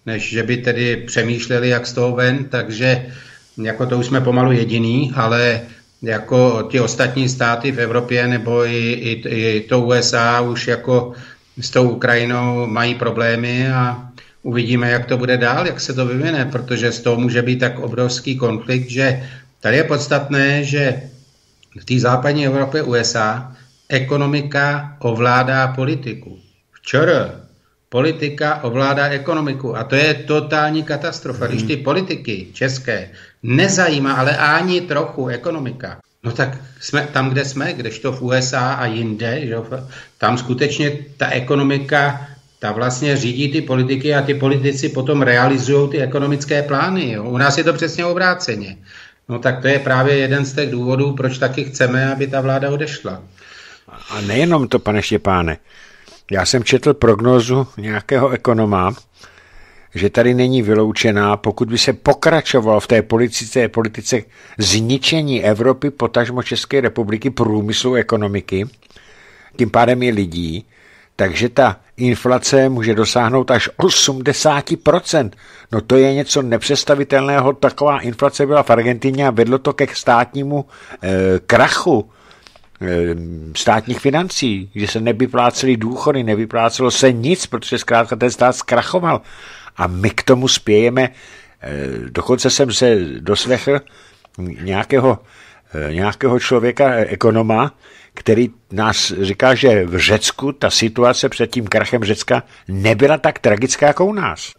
než že by tedy přemýšleli, jak z toho ven, takže jako to už jsme pomalu jediný, ale jako ty ostatní státy v Evropě nebo i to USA už jako s tou Ukrajinou mají problémy a uvidíme, jak to bude dál, jak se to vyvine, protože z toho může být tak obrovský konflikt, že tady je podstatné, že v té západní Evropě USA ekonomika ovládá politiku. Včera politika ovládá ekonomiku a to je totální katastrofa. Když ty politiky české nezajímá, ale ani trochu ekonomika, no tak jsme tam, kde jsme, kdežto v USA a jinde, že? Tam skutečně ta ekonomika, ta vlastně řídí ty politiky a ty politici potom realizují ty ekonomické plány. Jo? U nás je to přesně obráceně. No tak to je právě jeden z těch důvodů, proč taky chceme, aby ta vláda odešla. A nejenom to, pane Štěpáne. Já jsem četl prognózu nějakého ekonoma, že tady není vyloučená, pokud by se pokračovalo v té politice zničení Evropy, potažmo České republiky, průmyslu, ekonomiky, tím pádem i lidí, takže ta inflace může dosáhnout až 80%. No to je něco nepředstavitelného. Taková inflace byla v Argentině a vedlo to ke státnímu krachu státních financí, že se nevyplácely důchody, nevyplácelo se nic, protože zkrátka ten stát zkrachoval. A my k tomu spějeme, dokonce jsem se doslechl nějakého člověka, ekonoma, který nás říká, že v Řecku ta situace před tím krachem Řecka nebyla tak tragická jako u nás.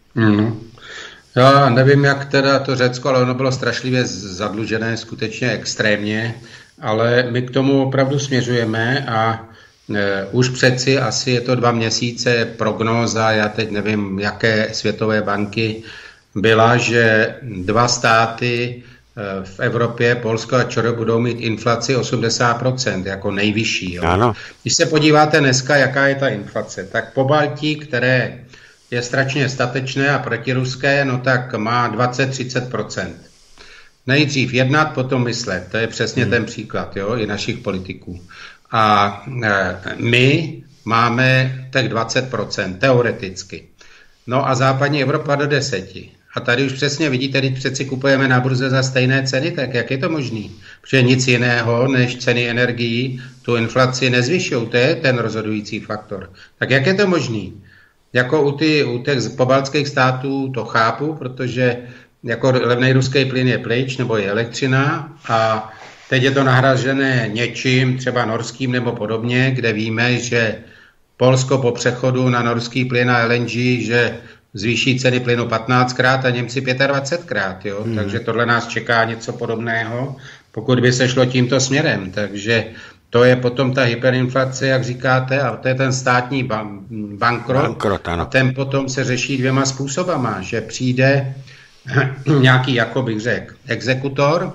Já nevím, jak teda to Řecko, ale ono bylo strašlivě zadlužené, skutečně extrémně, ale my k tomu opravdu směřujeme a už přeci asi je to 2 měsíce prognóza, já teď nevím, jaké světové banky byla, že 2 státy v Evropě, Polsko a Čoro, budou mít inflaci 80%, jako nejvyšší. Jo. Ano. Když se podíváte dneska, jaká je ta inflace, tak Pobaltí, které je strašně statečné a protiruské, no tak má 20-30%. Nejdřív jednat, potom myslet. To je přesně ten příklad, jo, i našich politiků. A my máme tak 20%, teoreticky. No a západní Evropa do 10%. A tady už přesně vidíte, teď přeci kupujeme na burze za stejné ceny, tak jak je to možný? Protože nic jiného než ceny energií tu inflaci nezvyšují, to je ten rozhodující faktor. Tak jak je to možný? Jako u těch pobaltských států to chápu, protože jako levný ruský plyn je pryč, nebo je elektřina a teď je to nahražené něčím, třeba norským nebo podobně, kde víme, že Polsko po přechodu na norský plyn a LNG, že zvýší ceny plynu 15krát a Němci 25krát. Jo? Takže tohle nás čeká něco podobného, pokud by se šlo tímto směrem. Takže to je potom ta hyperinflace, jak říkáte, a to je ten státní bankrot ano. A ten potom se řeší 2 způsobama, že přijde nějaký, jako bych řekl, exekutor,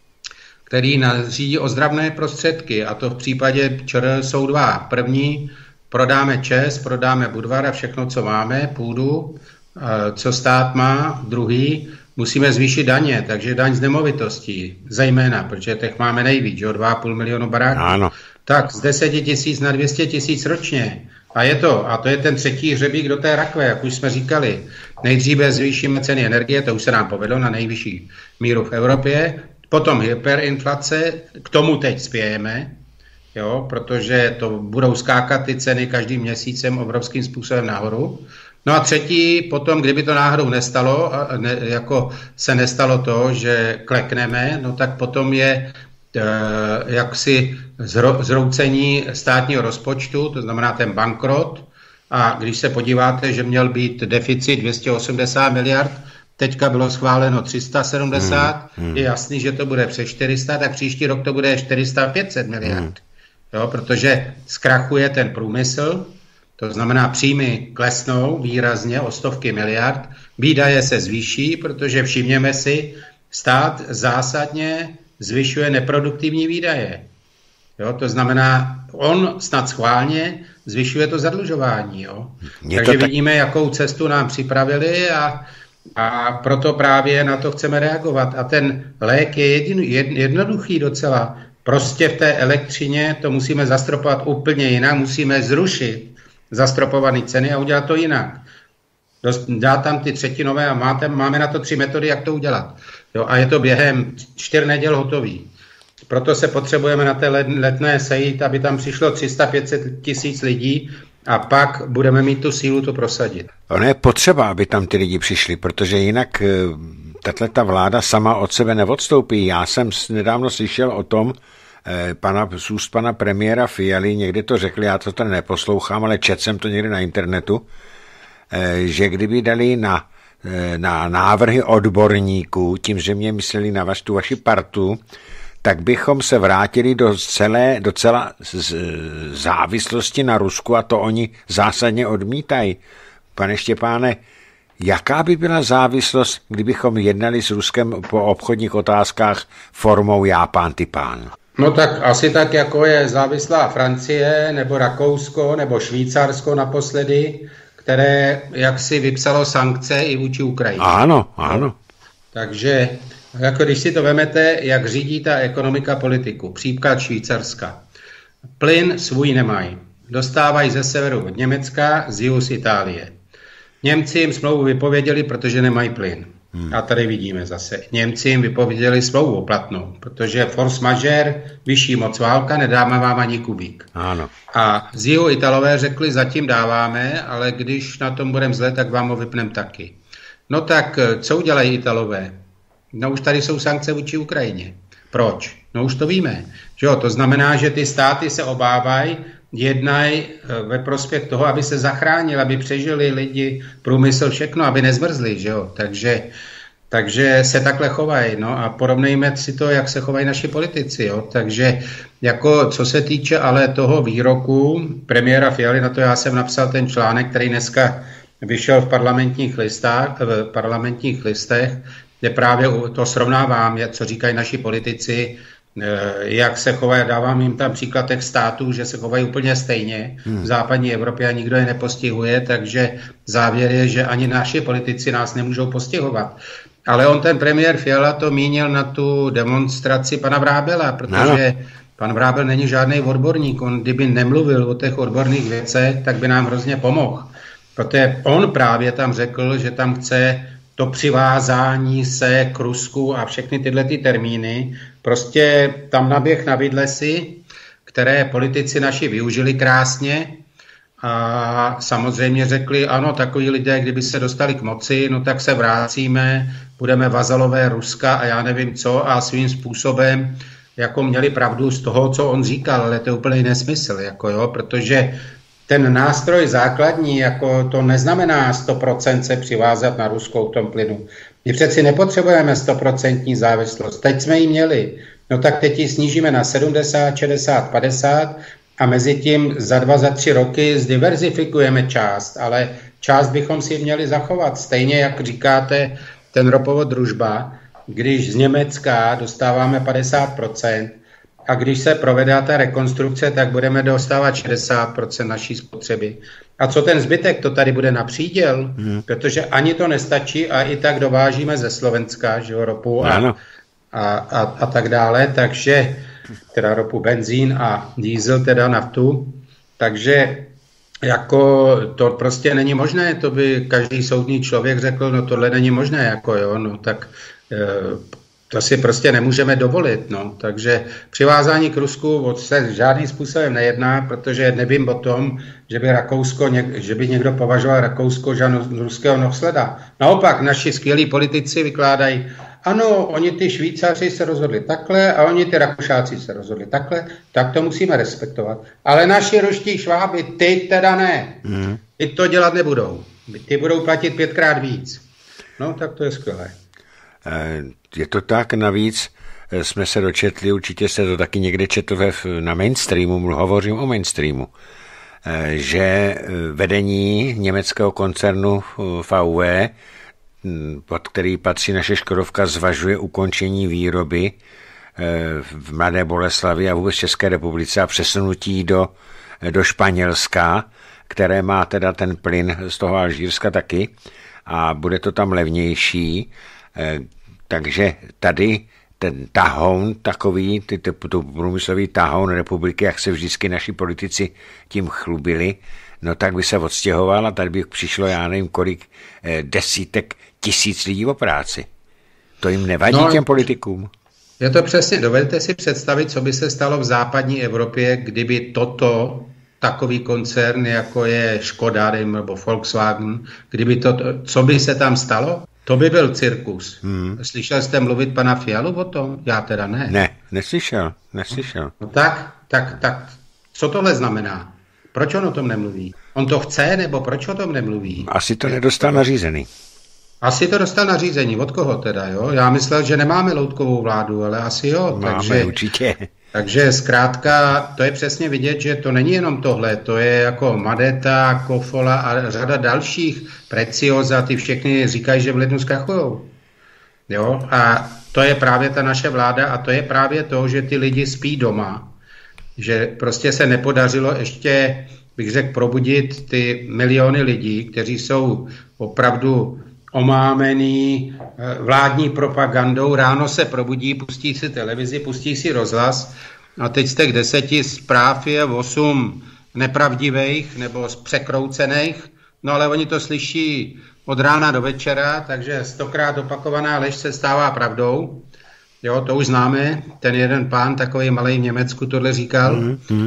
který nařídí ozdravné prostředky, a to v případě ČR jsou 2. První, prodáme ČEZ, prodáme Budvar a všechno, co máme, půdu, co stát má. Druhý, musíme zvýšit daně, takže daň z nemovitostí, zejména, protože těch máme nejvíc, 2,5 milionu baráků. Ano. Tak z 10 000 na 200 000 ročně. A to je ten třetí hřebík do té rakve, jak už jsme říkali. Nejdříve zvýšíme ceny energie, to už se nám povedlo na nejvyšší míru v Evropě, potom hyperinflace, k tomu teď spějeme, jo, protože to budou skákat ty ceny každým měsícem obrovským způsobem nahoru. No a třetí, potom, kdyby to náhodou nestalo, jako se nestalo to, že klekneme, no tak potom je jaksi zroucení státního rozpočtu, to znamená ten bankrot. A když se podíváte, že měl být deficit 280 miliard, teďka bylo schváleno 370, je jasný, že to bude přes 400, tak příští rok to bude 400-500 miliard. Jo, protože zkrachuje ten průmysl, to znamená příjmy klesnou výrazně o stovky miliard, výdaje se zvýší, protože všimněme si, stát zásadně zvyšuje neproduktivní výdaje. Jo, to znamená, on snad schválně zvyšuje to zadlužování. Jo. Takže vidíme, jakou cestu nám připravili a proto právě na to chceme reagovat. A ten lék je jednoduchý docela. Prostě v té elektřině to musíme zastropovat úplně jinak, musíme zrušit zastropované ceny a udělat to jinak. dát tam ty třetinové a máme na to 3 metody, jak to udělat. Jo, a je to během 4 neděl hotový. Proto se potřebujeme na té Letné sejít, aby tam přišlo 300-500 tisíc lidí a pak budeme mít tu sílu to prosadit. Ono je potřeba, aby tam ty lidi přišli, protože jinak tato vláda sama od sebe neodstoupí. Já jsem nedávno slyšel o tom, z úst pana premiéra Fialy, někdy to řekl, já to tady neposlouchám, ale četl jsem to někdy na internetu, že kdyby dali na návrhy odborníků, tím, že mě mysleli na tu vaši partu, tak bychom se vrátili do celé závislosti na Rusku a to oni zásadně odmítají. Pane Štěpáne, jaká by byla závislost, kdybychom jednali s Ruskem po obchodních otázkách formou já pán ty pán? No tak asi tak, jako je závislá Francie, nebo Rakousko, nebo Švýcarsko naposledy, které jaksi vypsalo sankce i vůči Ukrajině. Ano. Takže jako když si to vemete, jak řídí ta ekonomika politiku. Příklad Švýcarska. Plyn svůj nemají. Dostávají ze severu od Německa, z jihu z Itálie. Němci jim smlouvu vypověděli, protože nemají plyn. A tady vidíme zase. Němci jim vypověděli smlouvu platnou, protože force majeure, vyšší moc válka, nedáme vám ani kubík. Ano. A z jihu Italové řekli, zatím dáváme, ale když na tom budeme zle, tak vám ho vypneme taky. No tak, co udělají Italové? No už tady jsou sankce vůči Ukrajině. Proč? No už to víme. Že jo? To znamená, že ty státy se obávají, jednají ve prospěch toho, aby se zachránili, aby přežili lidi, průmysl, všechno, aby nezmrzli. Že jo? Takže se takhle chovají. No a porovnejme si to, jak se chovají naši politici. Jo? Takže jako co se týče ale toho výroku premiéra Fialy, na to já jsem napsal ten článek, který dneska vyšel v parlamentních listech, kde právě to srovnávám, co říkají naši politici, jak se chovají, dávám jim tam příklad těch států, že se chovají úplně stejně v západní Evropě a nikdo je nepostihuje, takže závěr je, že ani naši politici nás nemůžou postihovat. Ale on, ten premiér Fiala, to mínil na tu demonstraci pana Vrábela, protože pan Vrábel není žádný odborník, on kdyby nemluvil o těch odborných věcech, tak by nám hrozně pomohl. Protože on právě tam řekl, že tam chce to přivázání se k Rusku a všechny tyhle ty termíny, prostě tam naběh na vidlesy, které politici naši využili krásně a samozřejmě řekli, ano, takoví lidé, kdyby se dostali k moci, no tak se vrátíme, budeme vazalové Ruska a já nevím co a svým způsobem jako měli pravdu z toho, co on říkal, ale to je úplný nesmysl, jako jo, protože ten nástroj základní, jako to neznamená 100% se přivázat na ruskou tom plynu. My přeci nepotřebujeme 100% závislost. Teď jsme ji měli. No tak teď ji snížíme na 70, 60, 50 a mezi tím za 2, za 3 roky zdiverzifikujeme část, ale část bychom si měli zachovat. Stejně jak říkáte, ten ropovod Družba, když z Německa dostáváme 50%, a když se provede ta rekonstrukce, tak budeme dostávat 60% naší spotřeby. A co ten zbytek, to tady bude na příděl, protože ani to nestačí a i tak dovážíme ze Slovenska, že jo, ropu a tak dále, takže teda ropu, benzín a diesel, teda naftu, takže jako to prostě není možné, to by každý soudný člověk řekl, no tohle není možné, jako jo, no tak to si prostě nemůžeme dovolit, no. Takže přivázání k Rusku se žádným způsobem nejedná, protože nevím o tom, že by někdo považoval Rakousko za ruského nohsleda. Naopak, naši skvělí politici vykládají, ano, oni ty Švýcaři se rozhodli takhle a oni ty Rakušáci se rozhodli takhle, tak to musíme respektovat. Ale naši ruští šváby, ty teda ne. Ty to dělat nebudou. Ty budou platit 5krát víc. No, tak to je skvělé. Je to tak, navíc jsme se dočetli, určitě se to taky někde četl na mainstreamu, hovořím o mainstreamu, že vedení německého koncernu VW, pod který patří naše Škodovka, zvažuje ukončení výroby v Mladé Boleslavi a vůbec České republice a přesunutí do Španělska, které má teda ten plyn z toho Alžírska taky a bude to tam levnější. Takže tady ten tahoun takový, to průmyslový tahoun republiky, jak se vždycky naši politici tím chlubili, no tak by se odstěhoval a tady bych přišlo, já nevím kolik, desítek tisíc lidí o práci. To jim nevadí těm politikům? Je to přesně, dovedete si představit, co by se stalo v západní Evropě, kdyby takový koncern, jako je Škoda nebo Volkswagen, co by se tam stalo? To by byl cirkus. Slyšel jste mluvit pana Fialu o tom? Já teda ne. Ne, neslyšel. No tak, co tohle znamená? Proč on o tom nemluví? On to chce, nebo proč o tom nemluví? Asi to nedostal nařízený. Asi to dostal nařízení. Od koho teda, jo? Já myslel, že nemáme loutkovou vládu, ale asi jo. Máme určitě. Takže zkrátka, to je přesně vidět, že to není jenom tohle, to je jako Madeta, Kofola a řada dalších, Preciosa, ty všechny říkají, že v lednu zkrachujou. Jo? A to je právě ta naše vláda a to je právě to, že ty lidi spí doma, že prostě se nepodařilo ještě, bych řekl, probudit ty miliony lidí, kteří jsou opravdu omámený vládní propagandou, ráno se probudí, pustí si televizi, pustí si rozhlas a teď z těch 10 zpráv je 8 nepravdivých nebo překroucených, no ale oni to slyší od rána do večera, takže 100krát opakovaná lež se stává pravdou. Jo, to už známe, ten jeden pán, takový malej v Německu, tohle říkal.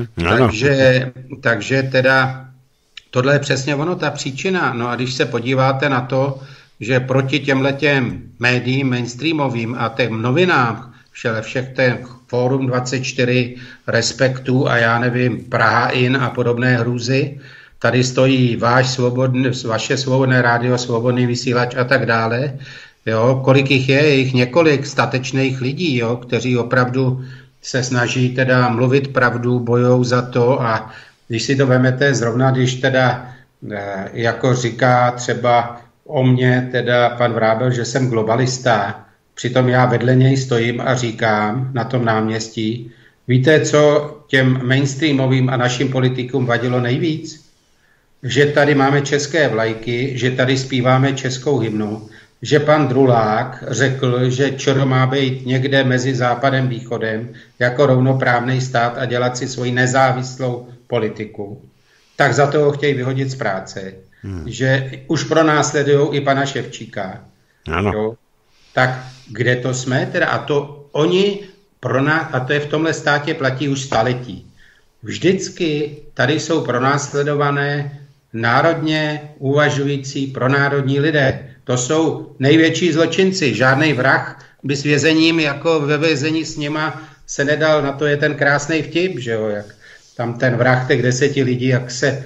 Takže teda tohle je přesně ono, ta příčina. No a když se podíváte na to, že proti těmhletěm médiím mainstreamovým a těm novinám, všech těch Fórum 24, Respektu a já nevím, Praha In a podobné hrůzy, tady stojí vaše svobodné rádio, svobodný vysílač a tak dále. Jo, kolik jich je jich několik statečných lidí, jo, kteří opravdu se snaží teda mluvit pravdu, bojou za to a když si to vemete zrovna, když teda jako říká třeba o mně teda pan Vrábel, že jsem globalista, přitom já vedle něj stojím a říkám na tom náměstí, víte, co těm mainstreamovým a našim politikům vadilo nejvíc? Že tady máme české vlajky, že tady zpíváme českou hymnu, že pan Drulák řekl, že ČR má být někde mezi západem a východem jako rovnoprávný stát a dělat si svoji nezávislou politiku. Tak za to ho chtějí vyhodit z práce. Že už pronásledujou i pana Ševčíka. Ano. Jo? Tak kde to jsme? Teda, a to oni a to je v tomhle státě platí už staletí. Vždycky tady jsou pronásledované národně uvažující pronárodní lidé. To jsou největší zločinci. Žádný vrah by s vězením jako ve vězení s nima se nedal. Na to je ten krásný vtip, že jo, jak tam ten vrah těch 10 lidí, jak se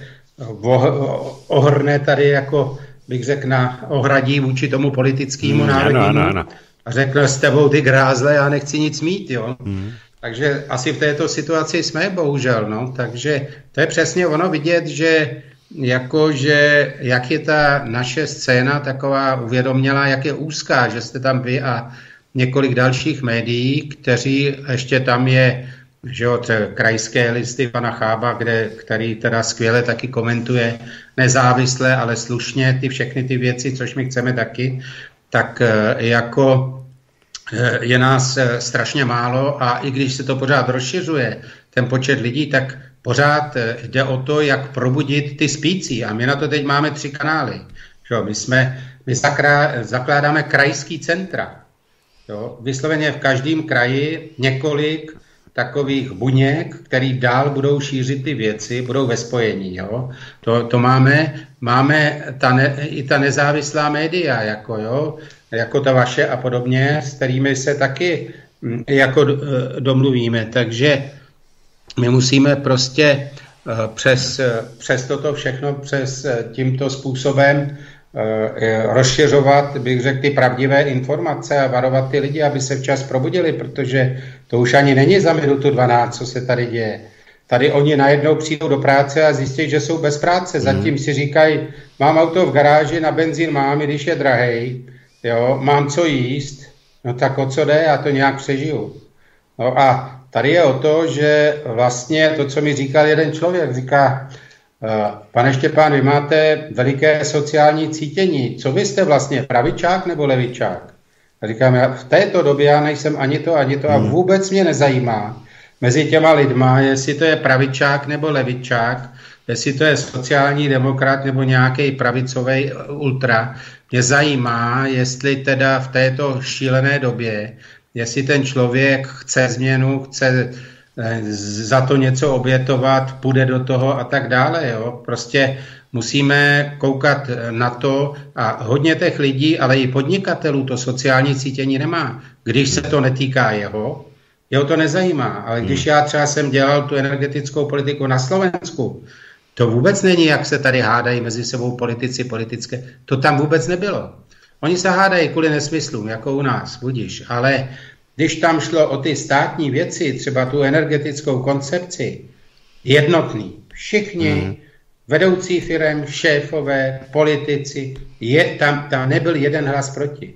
ohrne tady jako, bych řekl, na ohradí vůči tomu politickému národnímu. Ano. A řekl, s tebou ty grázle, já nechci nic mít, jo. Takže asi v této situaci jsme, bohužel, no. Takže to je přesně ono vidět, že jak je ta naše scéna taková uvědomělá, jak je úzká, že jste tam vy a několik dalších médií, kteří ještě tam je, že jo, krajské listy pana Chába, který teda skvěle taky komentuje nezávisle, ale slušně všechny ty věci, což my chceme taky, tak jako je nás strašně málo a i když se to pořád rozšiřuje, ten počet lidí, tak pořád jde o to, jak probudit ty spící. A my na to teď máme 3 kanály. Jo, my zakládáme krajský centra. Jo, vysloveně v každém kraji několik takových buněk, který dál budou šířit ty věci, budou ve spojení. Jo. To máme i ta nezávislá média, jako ta vaše a podobně, s kterými se taky jako domluvíme. Takže my musíme prostě přes toto všechno, přes tímto způsobem rozšiřovat, bych řekl, ty pravdivé informace a varovat ty lidi, aby se včas probudili, protože to už ani není za minutu 12, co se tady děje. Tady oni najednou přijdou do práce a zjistí, že jsou bez práce. Zatím si říkají, mám auto v garáži, na benzín mám, i když je drahej, jo, mám co jíst, no tak o co jde, já to nějak přežiju. No a tady je o to, že vlastně to, co mi říkal jeden člověk, říká, pane Štěpán, vy máte veliké sociální cítění. Co vy jste vlastně, pravičák nebo levičák? A říkám, já v této době já nejsem ani to a vůbec mě nezajímá mezi těma lidma, jestli to je pravičák nebo levičák. jestli to je sociální demokrat nebo nějaký pravicový ultra. Mě zajímá, jestli teda v této šílené době, jestli ten člověk chce změnu, chce za to něco obětovat, půjde do toho a tak dále. Jo? Prostě musíme koukat na to a hodně těch lidí, ale i podnikatelů to sociální cítění nemá. Když se to netýká jeho to nezajímá. Ale když já třeba jsem dělal tu energetickou politiku na Slovensku, to vůbec není, jak se tady hádají mezi sebou politické. To tam vůbec nebylo. Oni se hádají kvůli nesmyslům, jako u nás, budiš. Ale když tam šlo o ty státní věci, třeba tu energetickou koncepci, jednotný, všichni vedoucí firem, šéfové, politici, tam nebyl jeden hlas proti.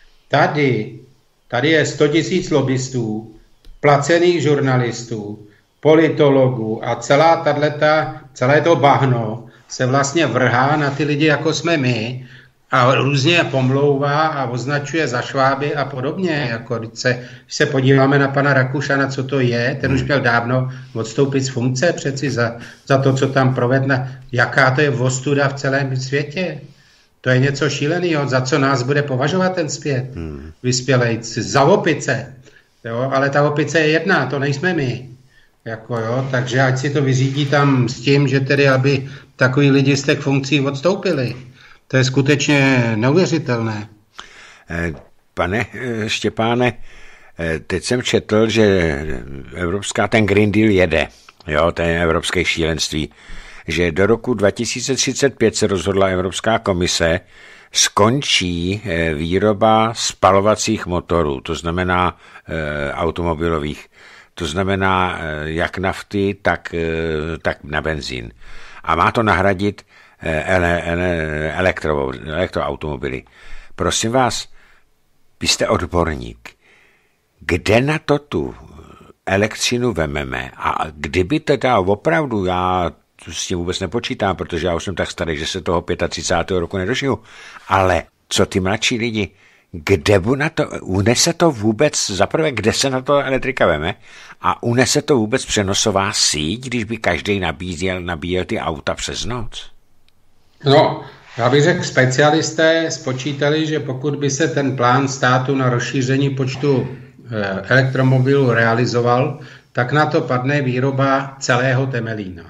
Tady je 100 000 lobbystů, placených žurnalistů, politologů a celé to bahno se vlastně vrhá na ty lidi, jako jsme my, a různě je pomlouvá a označuje za šváby a podobně. Jako, když se podíváme na pana Rakušana, co to je, ten už měl dávno odstoupit z funkce přeci za to, co tam provedl. Jaká to je ostuda v celém světě. To je něco šíleného, za co nás bude považovat ten svět. Vyspělej, za opice. Jo, ale ta opice je jedna, to nejsme my. Takže ať si to vyřídí tam s tím, že tedy, aby takový lidi z těch funkcí odstoupili. To je skutečně neuvěřitelné. Pane Štěpáne, teď jsem četl, že ten Green Deal jede, jo, to je evropské šílenství, že do roku 2035 se rozhodla Evropská komise, skončí výroba spalovacích motorů, to znamená automobilových, to znamená jak nafty, tak na benzín. A má to nahradit elektroautomobily. Prosím vás, vy jste odborník. Kde na to tu elektřinu vememe? A kdyby teda opravdu, já s tím vůbec nepočítám, protože já už jsem tak starý, že se toho 35. roku nedožiju, ale co ty mladší lidi, kde na to, unese to vůbec, zaprvé, kde se na to elektrika veme a unese to vůbec přenosová síť, když by každý nabíjel ty auta přes noc? No, já bych řekl, specialisté spočítali, že pokud by se ten plán státu na rozšíření počtu elektromobilů realizoval, tak na to padne výroba celého Temelína.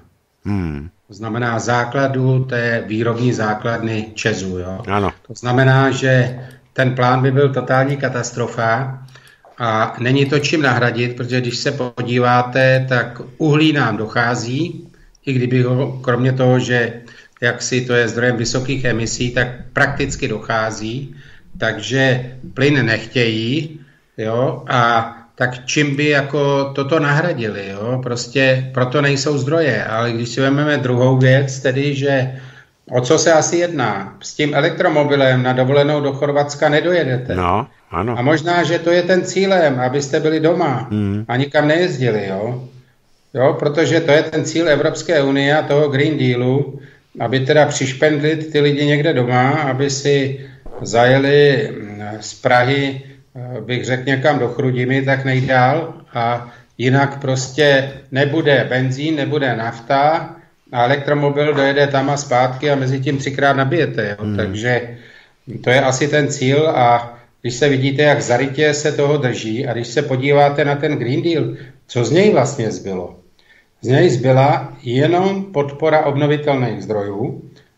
To znamená základu té výrobní základny ČEZu. Jo? Ano. To znamená, že ten plán by byl totální katastrofa a není to čím nahradit, protože když se podíváte, tak uhlí nám dochází, i kdyby ho, kromě toho, že jaksi to je zdrojem vysokých emisí, tak prakticky dochází, takže plyn nechtějí, jo, a tak čím by jako toto nahradili, jo, prostě proto nejsou zdroje, ale když si vezmeme druhou věc, tedy, že o co se asi jedná, s tím elektromobilem na dovolenou do Chorvatska nedojedete. No, ano. A možná, že to je ten cílem, abyste byli doma a nikam nejezdili, jo, protože to je ten cíl Evropské unie a toho Green Dealu, aby teda přišpendlit ty lidi někde doma, aby si zajeli z Prahy, bych řekl, někam do Chrudimi, tak nejdál a jinak prostě nebude benzín, nebude nafta a elektromobil dojede tam a zpátky a mezi tím 3krát nabijete. Jo? Takže to je asi ten cíl a když se vidíte, jak zarytě se toho drží a když se podíváte na ten Green Deal, co z něj vlastně zbylo? Z něj zbyla jenom podpora obnovitelných zdrojů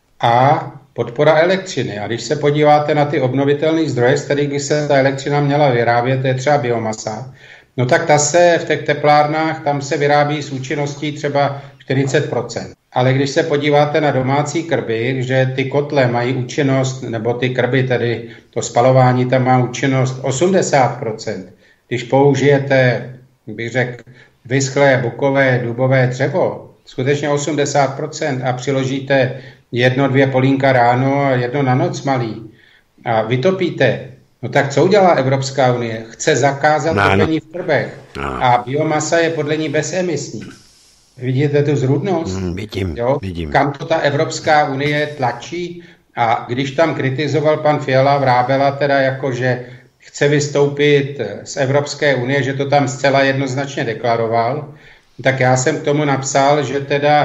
a podpora elektřiny. A když se podíváte na ty obnovitelné zdroje, z kterých by se ta elektřina měla vyrábět, to je třeba biomasa, no tak ta se v těch teplárnách, tam se vyrábí s účinností třeba 40%. Ale když se podíváte na domácí krby, že ty kotle mají účinnost, nebo ty krby, tedy to spalování, tam má účinnost 80%. Když použijete, bych řekl, vyschlé bukové dubové dřevo, skutečně 80% a přiložíte 1-2 polínka ráno a 1 na noc malý a vytopíte, no tak co udělá Evropská unie? Chce zakázat topení v krbech a biomasa je podle ní bezemisní. Vidíte tu zrůdnost? Vidím. Kam to ta Evropská unie tlačí? A když tam kritizoval pan Fiala Vrábela teda jako, že chce vystoupit z Evropské unie, že to tam zcela jednoznačně deklaroval, tak já jsem k tomu napsal, že teda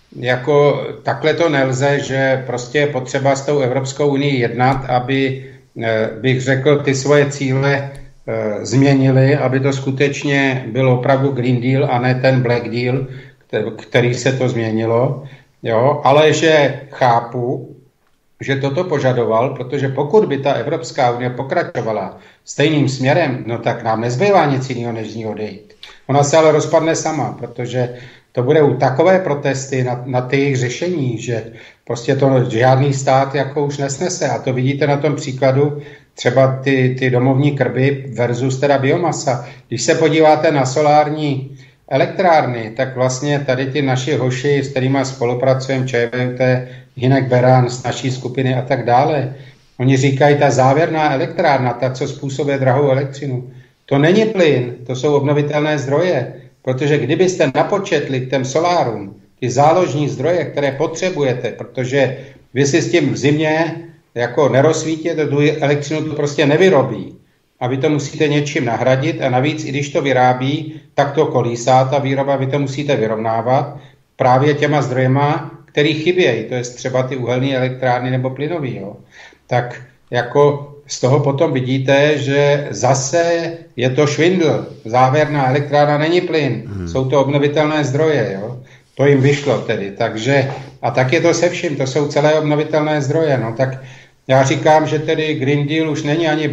jako takhle to nelze, že prostě je potřeba s tou Evropskou unii jednat, aby, bych řekl, ty svoje cíle změnili, aby to skutečně byl opravdu Green Deal a ne ten Black Deal, který se to změnilo. Jo? Ale že chápu, že toto požadoval, protože pokud by ta Evropská unie pokračovala stejným směrem, no tak nám nezbývá nic jiného, než z ní odejít. Ona se ale rozpadne sama, protože to bude u takové protesty na ty jejich řešení, že prostě to žádný stát jako už nesnese. A to vidíte na tom příkladu třeba ty domovní krby versus teda biomasa. Když se podíváte na solární elektrárny, tak vlastně tady ti naši hoši, s kterými spolupracujeme, ČVUT, Hinek Beran z naší skupiny a tak dále, oni říkají, ta závěrná elektrárna, ta, co způsobuje drahou elektřinu, to není plyn, to jsou obnovitelné zdroje, protože kdybyste napočetli k těm solárům ty záložní zdroje, které potřebujete, protože vy si s tím v zimě jako nerozsvítíte, tu elektřinu to prostě nevyrobí. A vy to musíte něčím nahradit a navíc, i když to vyrábí, tak to kolísá ta výroba, vy to musíte vyrovnávat právě těma zdrojema, který chybějí, to je třeba ty uhelné elektrárny nebo plynový. Jo. Tak jako z toho potom vidíte, že zase je to švindl. Závěrná elektrárna není plyn, jsou to obnovitelné zdroje. Jo. To jim vyšlo tedy. Takže, a tak je to se vším, to jsou celé obnovitelné zdroje. No, tak já říkám, že tedy Green Deal už není ani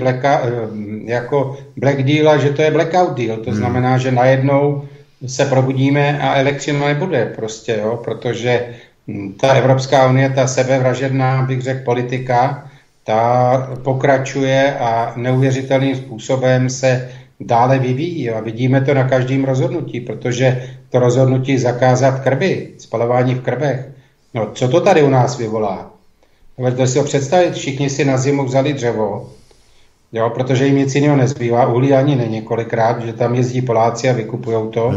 jako Black Deal, a že to je Blackout Deal. To znamená, že najednou se probudíme a elektřina nebude prostě, jo, protože ta Evropská unie, ta sebevražedná, bych řekl, politika, ta pokračuje a neuvěřitelným způsobem se dále vyvíjí. A vidíme to na každém rozhodnutí, protože to rozhodnutí zakázat krby, spalování v krbech, no co to tady u nás vyvolá? Dovedete si ho představit, všichni si na zimu vzali dřevo, jo, protože jim nic jiného nezbývá, uhlí ani není kolikrát, že tam jezdí Poláci a vykupujou to.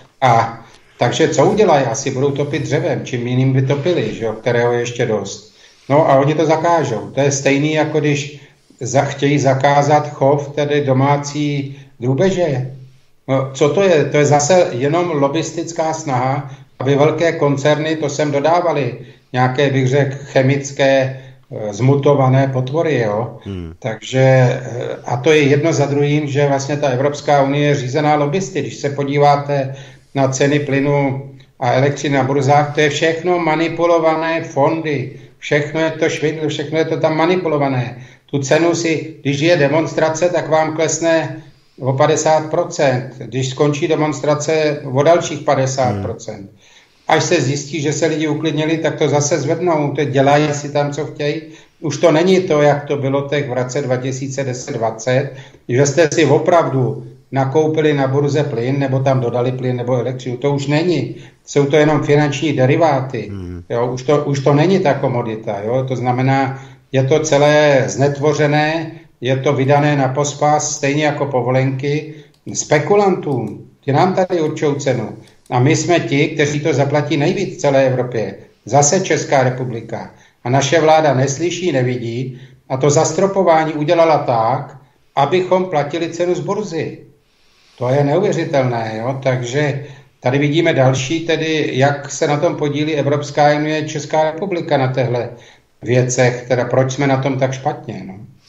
A takže co udělají? Asi budou topit dřevem, čím jiným by topili, že jo, kterého je ještě dost. No a oni to zakážou. To je stejný, jako když chtějí zakázat chov, tedy domácí drůbeže. No, co to je? To je zase jenom lobistická snaha, aby velké koncerny to sem dodávaly. Nějaké, bych řekl, chemické zmutované potvory. Jo? Takže, a to je jedno za druhým, že vlastně ta Evropská unie je řízená lobbysty. Když se podíváte na ceny plynu a elektřiny na burzách, to je všechno manipulované fondy. Všechno je to švindl, všechno je to tam manipulované. Tu cenu si, když je demonstrace, tak vám klesne o 50%. Když skončí demonstrace, o dalších 50%. Až se zjistí, že se lidi uklidnili, tak to zase zvednou. Teď dělají si tam, co chtějí. Už to není to, jak to bylo v roce 2010-2020, že jste si opravdu nakoupili na burze plyn, nebo tam dodali plyn nebo elektřinu. To už není. Jsou to jenom finanční deriváty. Jo? Už to není ta komodita. Jo? To znamená, je to celé znetvořené, je to vydané na pospas, stejně jako povolenky, spekulantům. Ti nám tady určují cenu. A my jsme ti, kteří to zaplatí nejvíc v celé Evropě. Zase Česká republika. A naše vláda neslyší, nevidí. A to zastropování udělala tak, abychom platili cenu z burzy. To je neuvěřitelné. Jo? Takže tady vidíme další, tedy jak se na tom podílí Evropská unie, Česká republika na těchto věcech. Teda proč jsme na tom tak špatně?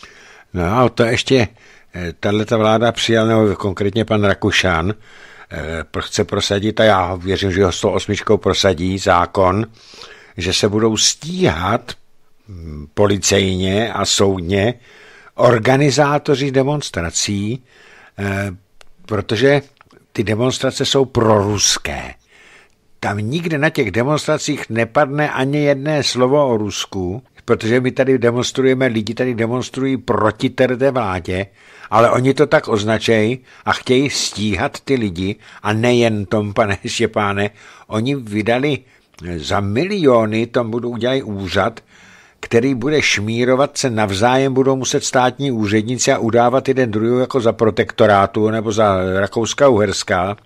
No a to ještě tato vláda přijal, nebo konkrétně pan Rakušan, chce prosadit, a já věřím, že ho 108 prosadí zákon, že se budou stíhat policejně a soudně organizátoři demonstrací, protože ty demonstrace jsou proruské. Tam nikde na těch demonstracích nepadne ani jedné slovo o Rusku, protože my tady demonstrujeme, lidi tady demonstrují proti té vládě, ale oni to tak označejí a chtějí stíhat ty lidi, a nejen tom, pane Štěpáne, oni vydali za miliony, tam budou udělat úřad, který bude šmírovat, se navzájem budou muset státní úředníci a udávat jeden druhý jako za protektorátu nebo za Rakouska-Uherská,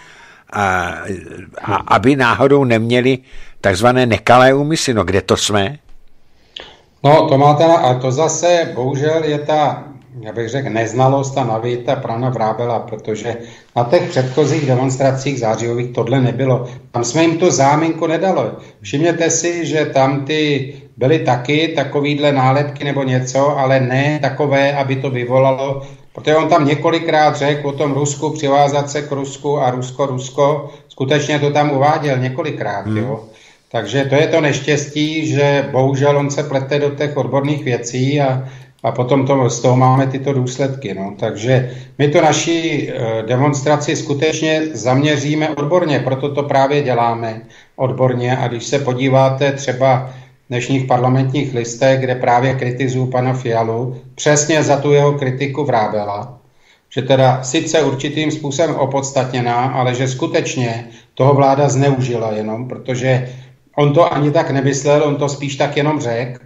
a aby náhodou neměli takzvané nekalé úmysly. No kde to jsme? No to máte, a to zase bohužel je ta já bych řekl, neznalost a navěta pana Vrábela, protože na těch předchozích demonstracích zářijových tohle nebylo. Tam jsme jim to záminku nedalo. Všimněte si, že tam ty byly taky takovýhle nálepky nebo něco, ale ne takové, aby to vyvolalo, protože on tam několikrát řekl o tom Rusku, přivázat se k Rusku a Rusko. Skutečně to tam uváděl několikrát, jo. Takže to je to neštěstí, že bohužel on se plete do těch odborných věcí a potom z toho máme tyto důsledky. No. Takže my to naší demonstraci skutečně zaměříme odborně, proto to právě děláme odborně. A když se podíváte třeba v dnešních parlamentních listech, kde právě kritizují pana Fialu, přesně za tu jeho kritiku Vrábela, že teda sice určitým způsobem opodstatněná, ale že skutečně toho vláda zneužila jenom, protože on to ani tak nemyslel, on to spíš tak jenom řekl,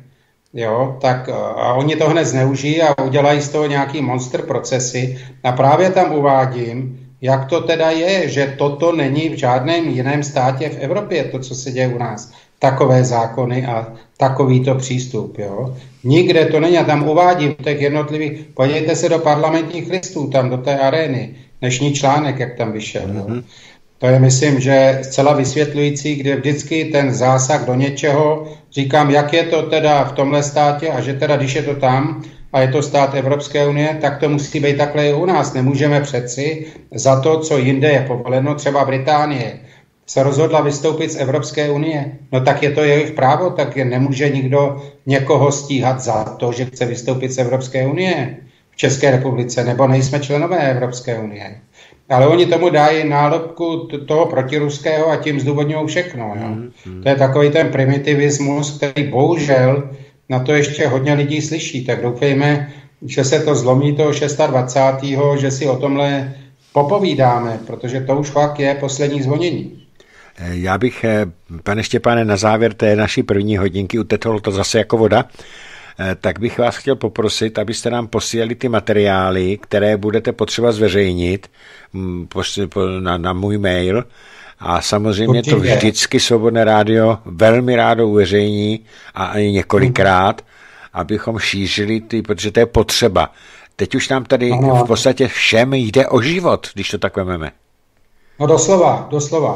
jo, tak a oni to hned zneužijí a udělají z toho nějaký monster procesy. A právě tam uvádím, jak to teda je, že toto není v žádném jiném státě v Evropě, to, co se děje u nás. Takové zákony a takovýto přístup, jo. Nikde to není, a tam uvádím těch jednotlivých, podívejte se do parlamentních listů, tam do té arény, dnešní článek, jak tam vyšel, jo. To je, myslím, že zcela vysvětlující, kde vždycky ten zásah do něčeho, říkám, jak je to teda v tomhle státě a že teda, když je to tam a je to stát Evropské unie, tak to musí být takhle i u nás. Nemůžeme přeci za to, co jinde je povoleno, třeba Británie se rozhodla vystoupit z Evropské unie, no tak je to jejich právo, tak nemůže nikdo někoho stíhat za to, že chce vystoupit z Evropské unie v České republice, nebo nejsme členové Evropské unie. Ale oni tomu dají nálepku toho protiruského a tím zdůvodňují všechno. Jo. To je takový ten primitivismus, který bohužel na to ještě hodně lidí slyší. Tak doufejme, že se to zlomí toho 26. že si o tomhle popovídáme, protože to už fakt je poslední zvonění. Já bych, pane Štěpáne, na závěr té naší první hodinky, uteklo to zase jako voda, tak bych vás chtěl poprosit, abyste nám posílali ty materiály, které budete potřeba zveřejnit na můj mail. A samozřejmě to vždycky Svobodné rádio velmi rádo uveřejní a i několikrát, abychom šířili protože to je potřeba. Teď už nám tady v podstatě všem jde o život, když to tak vememe. No doslova.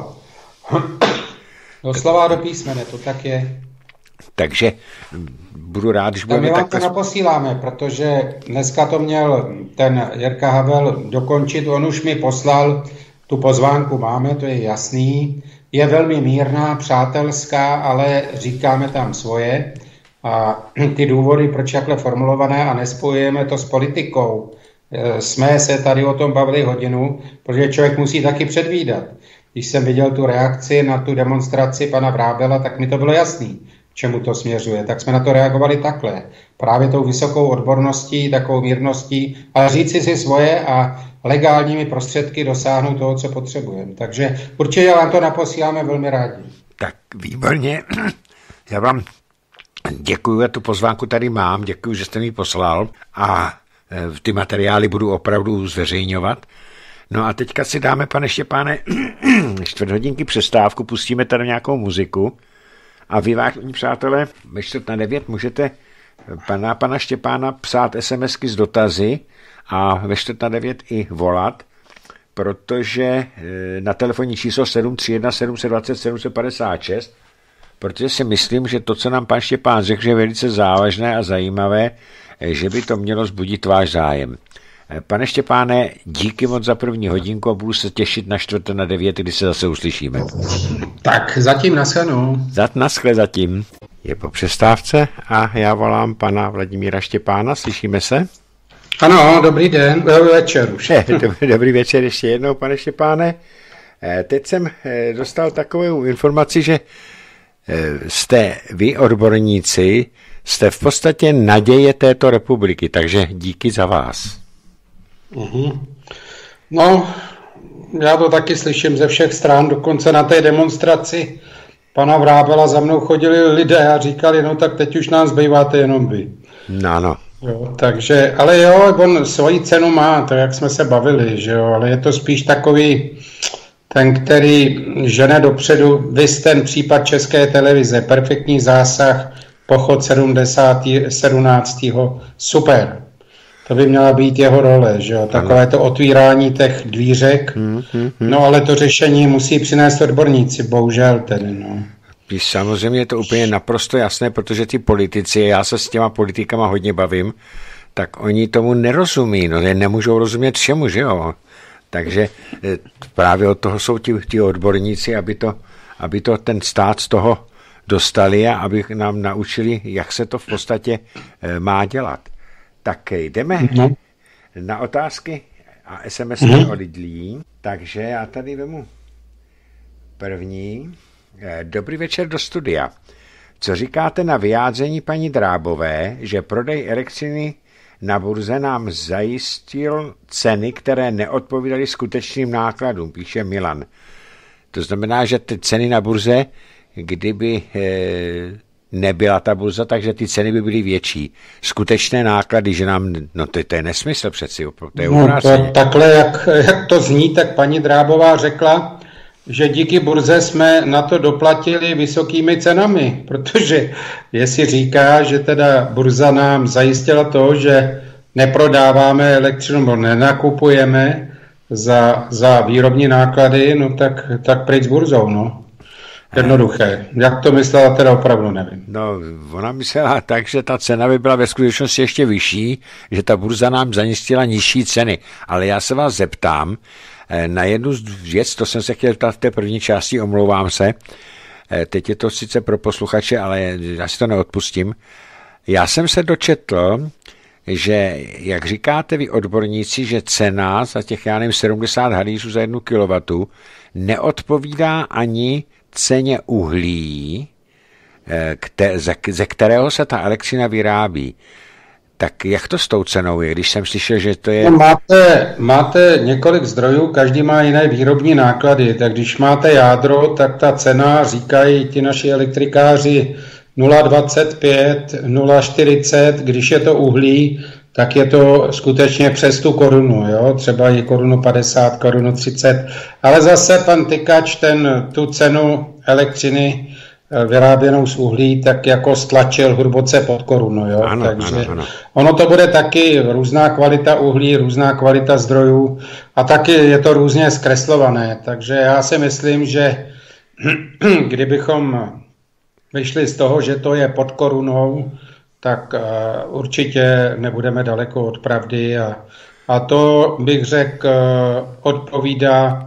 Doslova do písmene, to tak je. Takže budu rád, když budeme takhle... My vám to naposíláme, protože dneska to měl ten Jirka Havel dokončit, on už mi poslal, tu pozvánku máme, to je jasný, je velmi mírná, přátelská, ale říkáme tam svoje a ty důvody, proč jakhle formulované a nespojujeme to s politikou, jsme se tady o tom bavili hodinu, protože člověk musí taky předvídat. Když jsem viděl tu reakci na tu demonstraci pana Vrábela, tak mi to bylo jasný, čemu to směřuje. Tak jsme na to reagovali takhle. Právě tou vysokou odborností, takovou mírností, ale říci si svoje a legálními prostředky dosáhnout toho, co potřebujeme. Takže určitě vám to naposíláme velmi rádi. Tak výborně. Já vám děkuju, já tu pozvánku tady mám, děkuju, že jste mi poslal a ty materiály budu opravdu zveřejňovat. No a teďka si dáme, pane Štěpáne, 4 hodinky přestávku, pustíme tady nějakou muziku a vy, vážení přátelé, ve 8:45 můžete pana Štěpána psát SMSky s dotazy a ve 8:45 i volat, protože na telefonní číslo 731 720 756, protože si myslím, že to, co nám pan Štěpán řekl, je velice závažné a zajímavé, že by to mělo vzbudit váš zájem. Pane Štěpáne, díky moc za první hodinku a budu se těšit na 8:45, kdy se zase uslyšíme. Tak, zatím naschledanou. Naschle zatím. Je po přestávce a já volám pana Vladimíra Štěpána, slyšíme se? Ano, dobrý den, dobrý večer už. Dobrý večer ještě jednou, pane Štěpáne. Teď jsem dostal takovou informaci, že jste vy, odborníci, jste v podstatě naděje této republiky, takže díky za vás. No, já to taky slyším ze všech stran, dokonce na té demonstraci pana Vrábela za mnou chodili lidé a říkali, no tak teď už nám zbýváte jenom vy. No. Jo, takže, ale jo, on svoji cenu má, tak jak jsme se bavili, že jo, ale je to spíš takový ten, který žene dopředu, vys ten případ České televize, perfektní zásah, pochod 17. super. To by měla být jeho role, že jo? Takové to otvírání těch dvířek. No ale to řešení musí přinést odborníci, bohužel tedy, no. Samozřejmě je to úplně naprosto jasné, protože ty politici, já se s těma politikama hodně bavím, tak oni tomu nerozumí, no nemůžou rozumět všemu, že jo. Takže právě od toho jsou ti odborníci, aby to ten stát z toho dostali a aby nám naučili, jak se to v podstatě má dělat. Tak jdeme na otázky a SMS od lidí. Takže já tady vemu první. Dobrý večer do studia. Co říkáte na vyjádření paní Drábové, že prodej elektřiny na burze nám zajistil ceny, které neodpovídaly skutečným nákladům, píše Milan. To znamená, že ty ceny na burze, kdyby nebyla ta burza, takže ty ceny by byly větší. Skutečné náklady, že nám, no to je nesmysl přeci, to je no, takhle, jak to zní, tak paní Drábová řekla, že díky burze jsme na to doplatili vysokými cenami, protože jestli říká, že teda burza nám zajistila to, že neprodáváme elektřinu, nebo nenakupujeme za výrobní náklady, no tak pryč s burzou, no. Jednoduché. Jak to myslela, teda opravdu nevím. No, ona myslela tak, že ta cena by byla ve skutečnosti ještě vyšší, že ta burza nám zajistila nižší ceny. Ale já se vás zeptám na jednu věc, to jsem se chtěl ptát v té první části, omlouvám se. Teď je to sice pro posluchače, ale já si to neodpustím. Já jsem se dočetl, že, jak říkáte vy odborníci, že cena za těch, já nevím, 70 halířů za 1 kW neodpovídá ani ceně uhlí, ze kterého se ta elektřina vyrábí. Tak jak to s tou cenou je, když jsem slyšel, že to je... No máte několik zdrojů, každý má jiné výrobní náklady, tak když máte jádro, tak ta cena, říkají ti naši elektrikáři, 0,25, 0,40, když je to uhlí, tak je to skutečně přes tu korunu, jo? Třeba i 1,50, 1,30, ale zase pan Tykač tu cenu elektřiny vyráběnou z uhlí, tak jako stlačil hruboce pod korunu, jo? Ano, takže ano. Ono to bude taky různá kvalita uhlí, různá kvalita zdrojů a taky je to různě zkreslované, takže já si myslím, že kdybychom vyšli z toho, že to je pod korunou, tak určitě nebudeme daleko od pravdy a to bych řekl odpovídá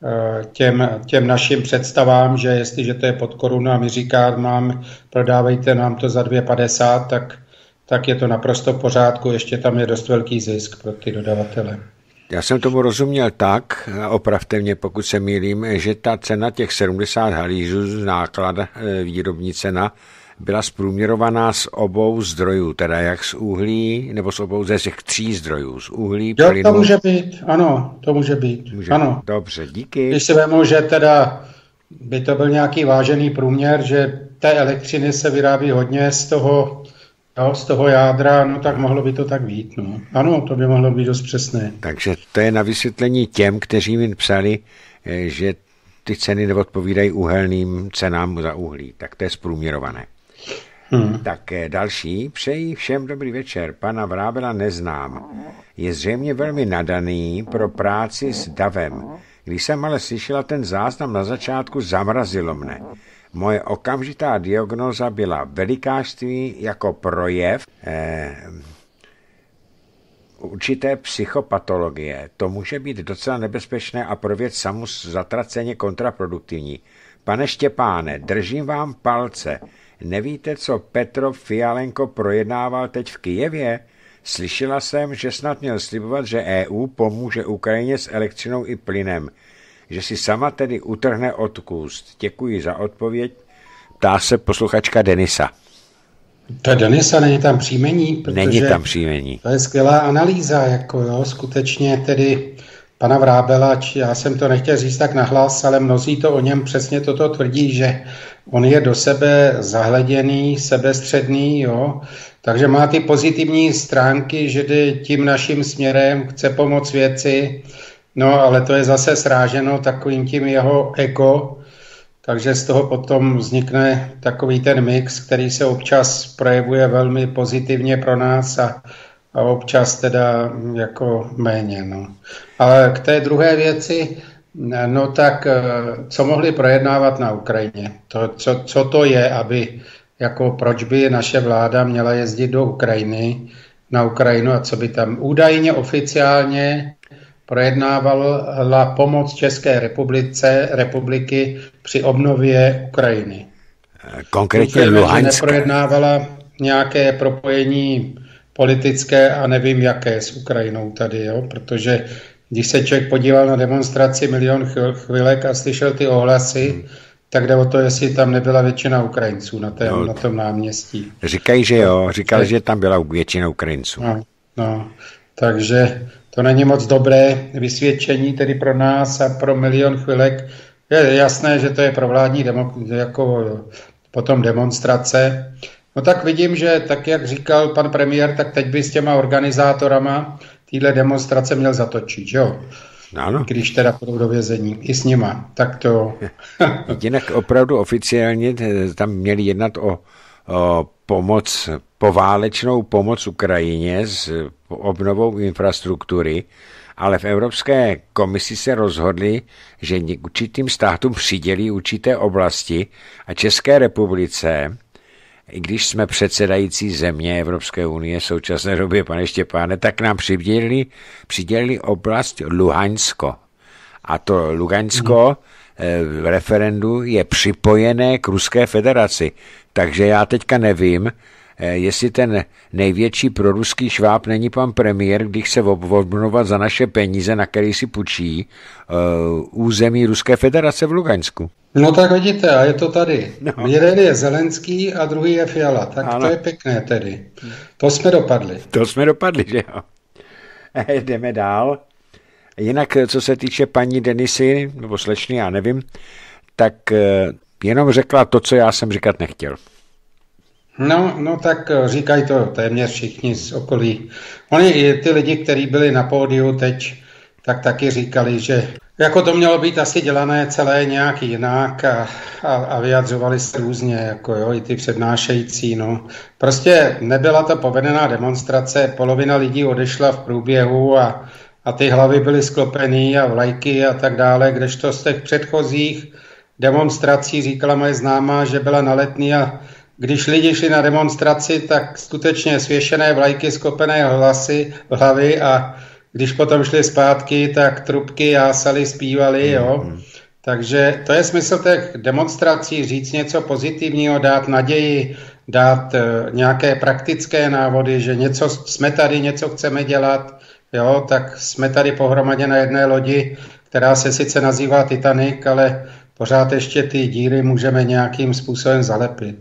těm našim představám, že jestliže to je pod korunu a my říkáme, prodávejte nám to za 2,50, tak je to naprosto v pořádku, ještě tam je dost velký zisk pro ty dodavatele. Já jsem tomu rozuměl tak, opravte mě, pokud se mýlím, že ta cena těch 70 halířů z náklad, výrobní cena, byla zprůměrovaná z obou zdrojů, teda jak z uhlí, nebo z obou ze těch 3 zdrojů, z uhlí, jo, plynu. To může být, ano, to může být. Ano. Dobře, díky. Když si vemu, že teda by to byl nějaký vážený průměr, že té elektřiny se vyrábí hodně z toho jádra, no tak mohlo by to tak být, no. Ano, to by mohlo být dost přesné. Takže to je na vysvětlení těm, kteří mi psali, že ty ceny neodpovídají uhelným cenám za uhlí, tak to je zprůměrované. Tak další, přeji všem dobrý večer, pana Vrábela neznám. Je zřejmě velmi nadaný pro práci s davem. Když jsem ale slyšela ten záznam na začátku, zamrazilo mne. Moje okamžitá diagnóza byla velikářství jako projev určité psychopatologie. To může být docela nebezpečné a pro věc samu zatraceně kontraproduktivní. Pane Štěpáne, držím vám palce. Nevíte, co Petro Fialenko projednával teď v Kyjevě? Slyšela jsem, že snad měl slibovat, že EU pomůže Ukrajině s elektřinou i plynem. Že si sama tedy utrhne odkůst. Děkuji za odpověď. Ptá se posluchačka Denisa. To Denisa, není tam příjmení? Protože není tam příjmení. To je skvělá analýza, jako jo, skutečně tedy pana Vrábela, já jsem to nechtěl říct tak nahlas, ale mnozí to o něm přesně toto tvrdí, že on je do sebe zahleděný, sebestředný, jo, takže má ty pozitivní stránky, že jde tím naším směrem, chce pomoct věci, no ale to je zase sráženo takovým tím jeho ego, takže z toho potom vznikne takový ten mix, který se občas projevuje velmi pozitivně pro nás a a občas teda jako méně. No. Ale k té druhé věci, no tak co mohli projednávat na Ukrajině? Co to je, aby, jako proč by naše vláda měla jezdit do Ukrajiny, na Ukrajinu a co by tam údajně oficiálně projednávala pomoc České republiky při obnově Ukrajiny. Konkrétně Luhansk. Neprojednávala nějaké propojení politické a nevím jaké s Ukrajinou tady, jo? Protože když se člověk podíval na demonstraci Milion chvilek a slyšel ty ohlasy, tak jde o to, jestli tam nebyla většina Ukrajinců na tom náměstí. Říkají, že jo, říkali, že tam byla většina Ukrajinců. No, takže to není moc dobré vysvědčení tedy pro nás a pro Milion chvilek. Je jasné, že to je provládní potom demonstrace. No tak vidím, že tak, jak říkal pan premiér, tak teď by s těma organizátorama téhle demonstrace měl zatočit, jo? Ano. Když teda půjdou do vězení. I s nima. Tak to... Jinak opravdu oficiálně tam měli jednat o pomoc, poválečnou pomoc Ukrajině s obnovou infrastruktury, ale v Evropské komisi se rozhodli, že určitým státům přidělí určité oblasti a České republice, i když jsme předsedající země Evropské unie v současné době, pane Štěpáne, tak nám přidělili oblast Luhansko. A to Luhansko v referendu je připojené k Ruské federaci. Takže já teďka nevím, jestli ten největší proruský šváb není pan premiér, když se obnovovat za naše peníze, na který si půjčí území Ruské federace v Luhansku. No tak vidíte, a je to tady. No. Jeden je Zelenský a druhý je Fiala. Tak ano. To je pěkné tedy. To jsme dopadli. Že jo. Jdeme dál. Jinak, co se týče paní Denisy, nebo slečny, já nevím, tak jenom řekla to, co já jsem říkat nechtěl. No tak říkají to téměř všichni z okolí. Oni, ty lidi, kteří byli na pódiu teď, tak taky říkali, že jako to mělo být asi dělané celé nějak jinak a vyjadřovali se různě, jako jo, i ty přednášející, no. Prostě nebyla to povedená demonstrace, polovina lidí odešla v průběhu a ty hlavy byly sklopený a vlajky a tak dále, kdežto z těch předchozích demonstrací říkala moje známá, že byla na Letný a když lidi šli na demonstraci, tak skutečně svěšené vlajky, sklopené hlavy a když potom šli zpátky, tak trubky jásali, zpívali, jo. Takže to je smysl těch demonstrací, říct něco pozitivního, dát naději, dát nějaké praktické návody, že něco jsme tady, něco chceme dělat, jo, tak jsme tady pohromadě na jedné lodi, která se sice nazývá Titanic, ale pořád ještě ty díry můžeme nějakým způsobem zalepit.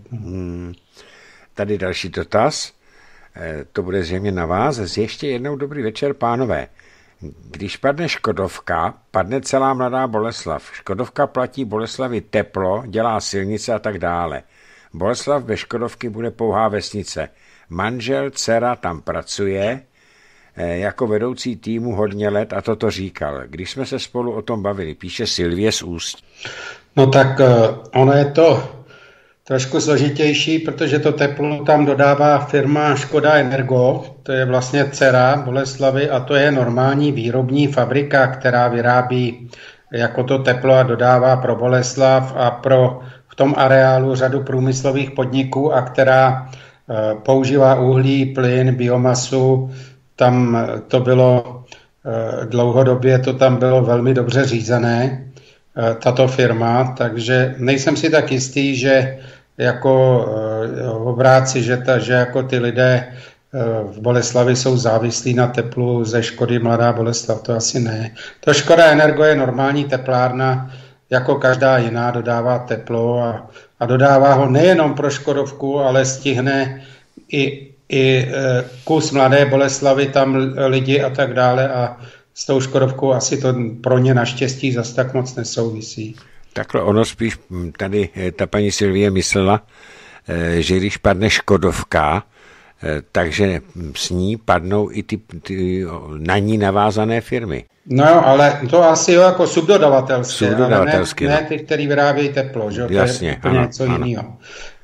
Tady další dotaz. To bude zřejmě na vás. Ještě jednou dobrý večer, pánové. Když padne Škodovka, padne celá Mladá Boleslav. Škodovka platí Boleslavi teplo, dělá silnice a tak dále. Boleslav bez Škodovky bude pouhá vesnice. Manžel, dcera tam pracuje jako vedoucí týmu hodně let a toto říkal. Když jsme se spolu o tom bavili, píše Silvie z Ústí. No tak ono je to trošku složitější, protože to teplo tam dodává firma Škoda Energo, to je vlastně dcera Boleslavy a to je normální výrobní fabrika, která vyrábí jako to teplo a dodává pro Boleslav a v tom areálu řadu průmyslových podniků a která používá uhlí, plyn, biomasu. Tam to bylo dlouhodobě, to tam bylo velmi dobře řízené, tato firma, takže nejsem si tak jistý, že jako obráci, že jako ty lidé v Boleslavi jsou závislí na teplu ze Škody Mladá Boleslav, to asi ne. To Škoda Energo je normální teplárna, jako každá jiná, dodává teplo a dodává ho nejenom pro Škodovku, ale stihne i kus Mladé Boleslavy, tam lidi a tak dále a s tou Škodovkou asi to pro ně naštěstí zas tak moc nesouvisí. Takhle ono spíš tady ta paní Silvie myslela, že když padne Škodovka, takže s ní padnou i ty na ní navázané firmy. No jo, ale to asi jako subdodavatelské, ale ne ty, který vyrábějí teplo, že? Jasně, to je něco jiného.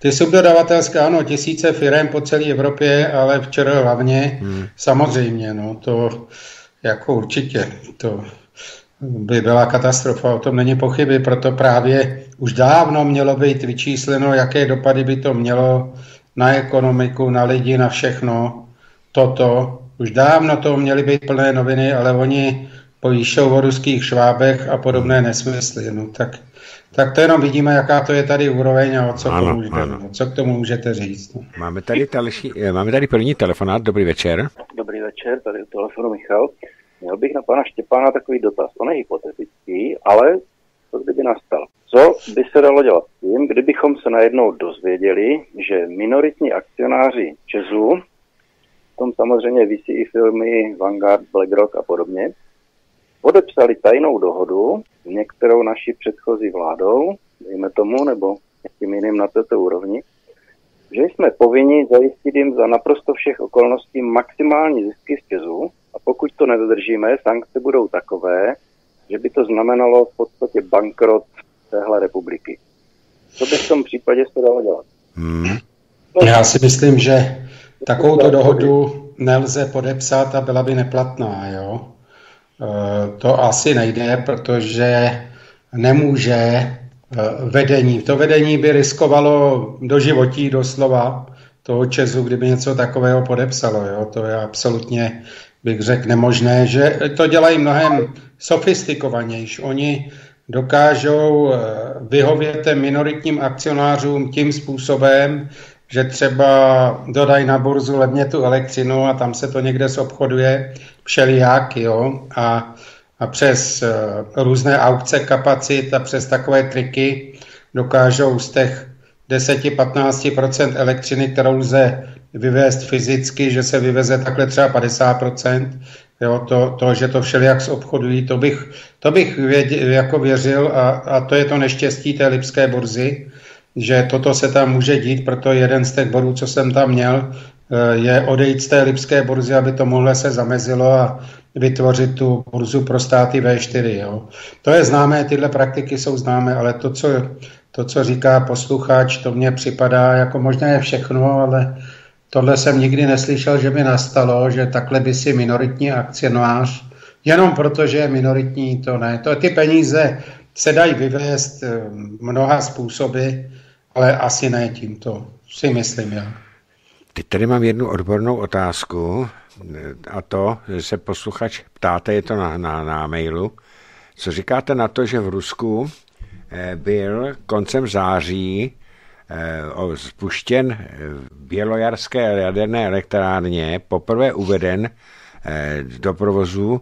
Ty subdodavatelské, ano, tisíce firem po celé Evropě, ale včera hlavně, samozřejmě, no, to jako určitě, to by byla katastrofa, o tom není pochyby, proto právě už dávno mělo být vyčísleno, jaké dopady by to mělo na ekonomiku, na lidi, na všechno, toto. Už dávno to měly být plné noviny, ale oni píšou o ruských švábech a podobné nesmysly, no, tak to jenom vidíme, jaká to je tady úroveň a co k tomu můžete říct. No. Máme tady první telefonát, dobrý večer. Dobrý večer, tady u telefonu Michal. Měl bych na pana Štěpána takový dotaz, on je hypotetický, ale co kdyby nastal? Co by se dalo dělat s tím, kdybychom se najednou dozvěděli, že minoritní akcionáři ČEZu, v tom samozřejmě visí i firmy Vanguard, BlackRock a podobně, podepsali tajnou dohodu s některou naší předchozí vládou, dejme tomu, nebo někým jiným na této úrovni, že jsme povinni zajistit jim za naprosto všech okolností maximální zisky z ČEZu a pokud to nedodržíme, sankce budou takové, že by to znamenalo v podstatě bankrot téhle republiky. Co by v tom případě se dalo dělat? Já si myslím, že takovouto dohodu nelze podepsat a byla by neplatná, jo. To asi nejde, protože nemůže vedení. To vedení by riskovalo doživotí doslova toho ČEZu, kdyby něco takového podepsalo. Jo? To je absolutně, bych řekl, nemožné, že to dělají mnohem sofistikovanější. Oni dokážou vyhovět minoritním akcionářům tím způsobem, že třeba dodají na burzu levně tu elektřinu a tam se to někde zobchoduje všelijak, jo, a přes různé aukce kapacit a přes takové triky dokážou z těch 10-15% elektřiny, kterou lze vyvést fyzicky, že se vyveze takhle třeba 50%, jo, to, že to všelijak zobchodují, to bych jako věřil a to je to neštěstí té lipské burzy, že toto se tam může dít, proto jeden z těch bodů, co jsem tam měl, je odejít z té lipské burzy, aby tomuhle se zamezilo a vytvořit tu burzu pro státy V4. Jo. To je známé, tyhle praktiky jsou známé, ale to, co říká posluchač, to mně připadá jako možná je všechno, ale tohle jsem nikdy neslyšel, že by nastalo, že takhle by si minoritní akcionář, jenom protože je minoritní, to ne. Ty peníze se dají vyvést mnoha způsoby, ale asi ne tímto, si myslím já. Teď tady mám jednu odbornou otázku a to, že se posluchač ptáte, je to na mailu. Co říkáte na to, že v Rusku byl koncem září spuštěn v bělojarské jaderné elektrárně poprvé uveden do provozu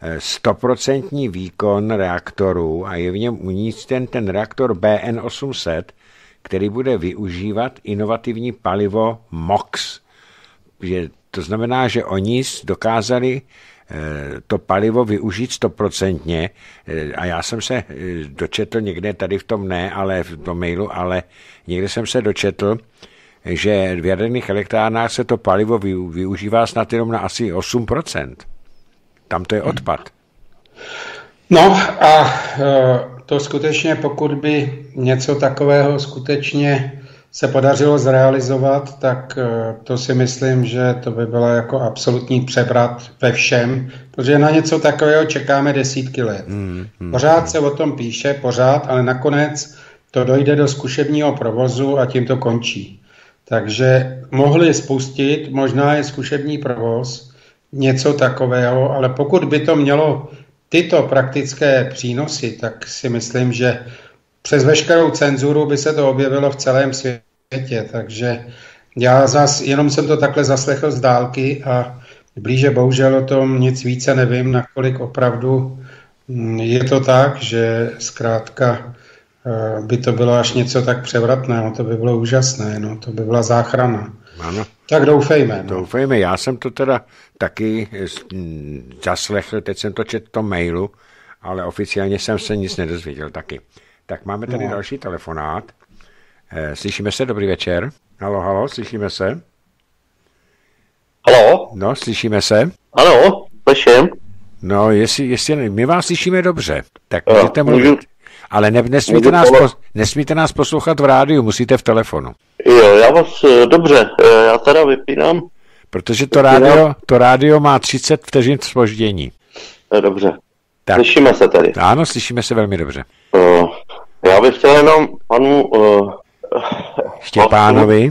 100% výkon reaktoru a je v něm umístěn ten reaktor BN800, který bude využívat inovativní palivo MOX. To znamená, že oni dokázali to palivo využít 100%. A já jsem se dočetl někde tady v tom ale v tom mailu, ale někde jsem se dočetl, že v jaderných elektrárnách se to palivo využívá snad jenom na asi 8%. Tam to je odpad. No a to skutečně, pokud by něco takového skutečně se podařilo zrealizovat, tak to si myslím, že to by bylo jako absolutní převrat ve všem, protože na něco takového čekáme desítky let. Pořád se o tom píše, ale nakonec to dojde do zkušebního provozu a tím to končí. Takže mohli spustit, možná je zkušební provoz, něco takového, ale pokud by to mělo tyto praktické přínosy, tak si myslím, že přes veškerou cenzuru by se to objevilo v celém světě, takže já jenom jsem to takhle zaslechl z dálky a blíže bohužel o tom nic více nevím, nakolik opravdu je to tak, že zkrátka by to bylo až něco tak převratného, to by bylo úžasné, no, to by byla záchrana. Ano. Tak doufejme. No. Doufejme, já jsem to teda taky zaslechl, teď jsem to četl v tom mailu, ale oficiálně jsem se nic nedozvěděl taky. Tak máme tady další telefonát. Slyšíme se, dobrý večer. Halo, slyšíme se? Halo? No, slyšíme se? Ano, slyším. No, jestli my vás slyšíme dobře, tak můžete mluvit. Ale nesmíte nás poslouchat v rádiu, musíte v telefonu. Jo, já vás, dobře, já teda vypínám. Protože to rádio má 30 vteřin zpoždění. Dobře. Tak. Slyšíme se tady. Ano, slyšíme se velmi dobře. Já bych chtěl jenom panu Štěpánovi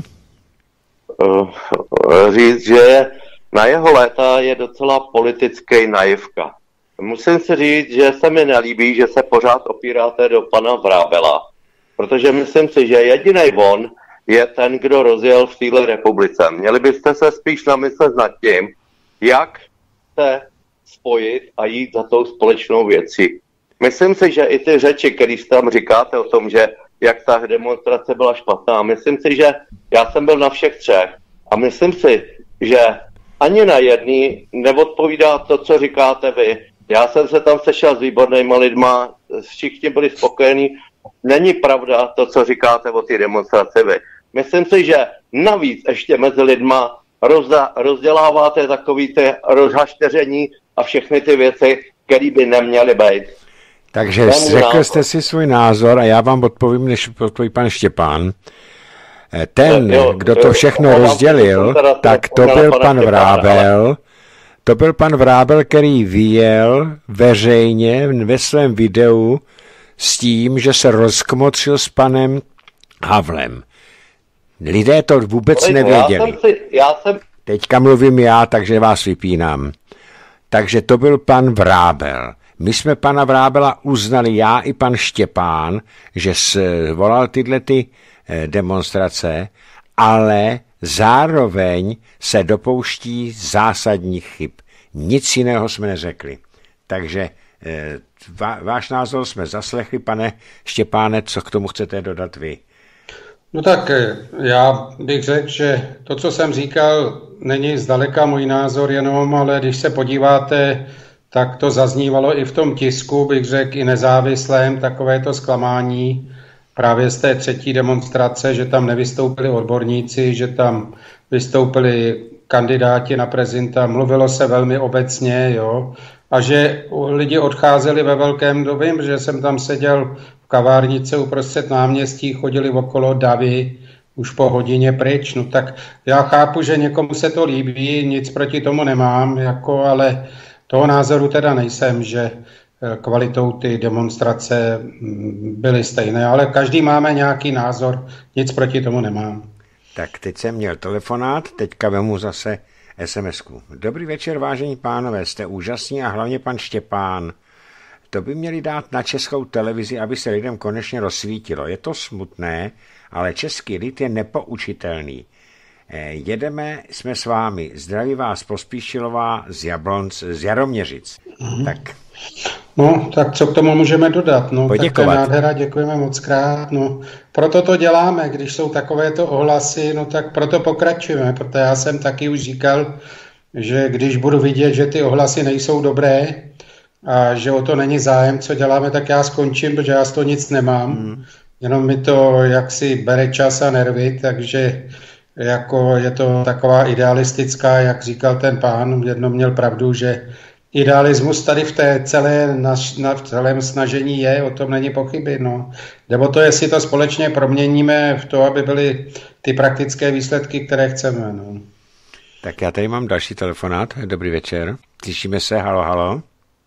říct, že na jeho léta je docela politický naivka. Musím si říct, že se mi nelíbí, že se pořád opíráte do pana Vrábela, protože myslím si, že jediný on je ten, kdo rozjel v téhle republice. Měli byste se spíš namyslet nad tím, jak se spojit a jít za tou společnou věcí. Myslím si, že i ty řeči, které tam říkáte o tom, že jak ta demonstrace byla špatná, myslím si, že já jsem byl na všech třech a myslím si, že ani na jedný neodpovídá to, co říkáte vy. Já jsem se tam sešel s výbornýma lidma, všichni byli spokojení. Není pravda to, co říkáte o té demonstraci vy. Myslím si, že navíc ještě mezi lidma rozděláváte takový ty rozhašteření a všechny ty věci, které by neměly být. Takže řekl jste si svůj názor a já vám odpovím, než odpoví pan Štěpán. Ten, kdo to všechno rozdělil, tak to byl pan Vrábel. To byl pan Vrábel, který vyjel veřejně ve svém videu s tím, že se rozkmotřil s panem Havlem. Lidé to vůbec nevěděli. Teďka mluvím já, takže vás vypínám. Takže to byl pan Vrábel. My jsme pana Vrábela uznali, já i pan Štěpán, že volal tyhle demonstrace, ale zároveň se dopouští zásadních chyb. Nic jiného jsme neřekli. Takže váš názor jsme zaslechli, pane Štěpáne, co k tomu chcete dodat vy? No tak já bych řekl, že to, co jsem říkal, není zdaleka můj názor jenom, ale když se podíváte, tak to zaznívalo i v tom tisku, bych řekl i nezávislém, takovéto zklamání právě z té třetí demonstrace, že tam nevystoupili odborníci, že tam vystoupili kandidáti na prezidenta, mluvilo se velmi obecně, jo, a že lidi odcházeli ve velkém době, že jsem tam seděl v kavárnice uprostřed náměstí, chodili okolo davy, už po hodině pryč, no tak já chápu, že někomu se to líbí, nic proti tomu nemám, jako, ale toho názoru teda nejsem, že kvalitou ty demonstrace byly stejné, ale každý máme nějaký názor, nic proti tomu nemám. Tak teď jsem měl telefonát, teďka vemu zase SMS-ku. Dobrý večer, vážení pánové, jste úžasní a hlavně pan Štěpán. To by měli dát na Českou televizi, aby se lidem konečně rozsvítilo. Je to smutné, ale český lid je nepoučitelný. Jedeme, jsme s vámi. Zdraví vás Pospíšilová z Jaroměřic. Tak. No, tak co k tomu můžeme dodat? No, poděkovat. Tak to je nádhera, děkujeme moc krát. No, proto to děláme, když jsou takovéto ohlasy, no tak proto pokračujeme, protože já jsem taky už říkal, že když budu vidět, že ty ohlasy nejsou dobré a že o to není zájem, co děláme, tak já skončím, protože já z toho nic nemám. Jenom mi to jaksi bere čas a nervy, takže jako je to taková idealistická, jak říkal ten pán, jedno měl pravdu, že idealismus tady v té v celém snažení je, o tom není pochyby. No. Nebo to, jestli to společně proměníme v to, aby byly ty praktické výsledky, které chceme. No. Tak já tady mám další telefonát. Dobrý večer. Slyšíme se, halo, halo.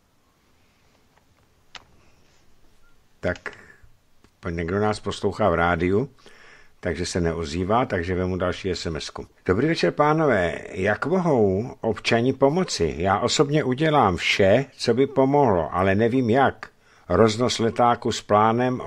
Tak někdo nás poslouchá v rádiu, takže se neozývá, takže vemu další SMS-ku. Dobrý večer, pánové. Jak mohou občani pomoci? Já osobně udělám vše, co by pomohlo, ale nevím jak. Roznos letáku s plánem,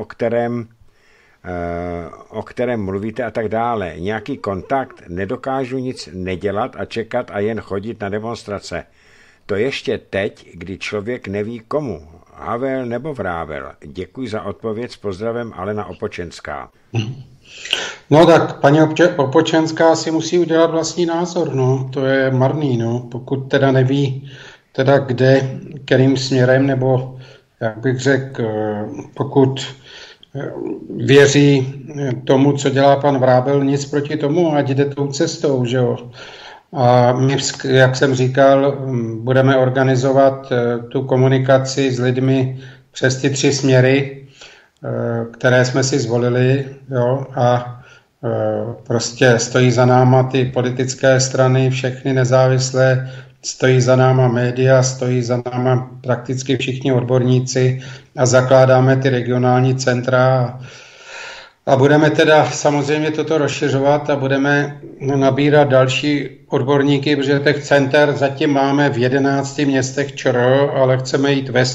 o kterém mluvíte a tak dále. Nějaký kontakt, nedokážu nic nedělat a čekat a jen chodit na demonstrace. To ještě teď, kdy člověk neví komu. Havel nebo Vrábel. Děkuji za odpověď, s pozdravem Alena Opočenská. No tak paní Opočenská si musí udělat vlastní názor, no, to je marný, no, pokud teda neví, teda kde, kterým směrem, nebo jak bych řekl, pokud věří tomu, co dělá pan Vrábel, nic proti tomu, ať jde tou cestou, že jo. A my, jak jsem říkal, budeme organizovat tu komunikaci s lidmi přes ty 3 směry které jsme si zvolili, jo, a prostě stojí za náma ty politické strany, všechny nezávislé, stojí za náma média, stojí za náma prakticky všichni odborníci a zakládáme ty regionální centra a budeme teda samozřejmě toto rozšiřovat a budeme nabírat další odborníky, protože těch center zatím máme v 11 městech ČR, ale chceme jít ve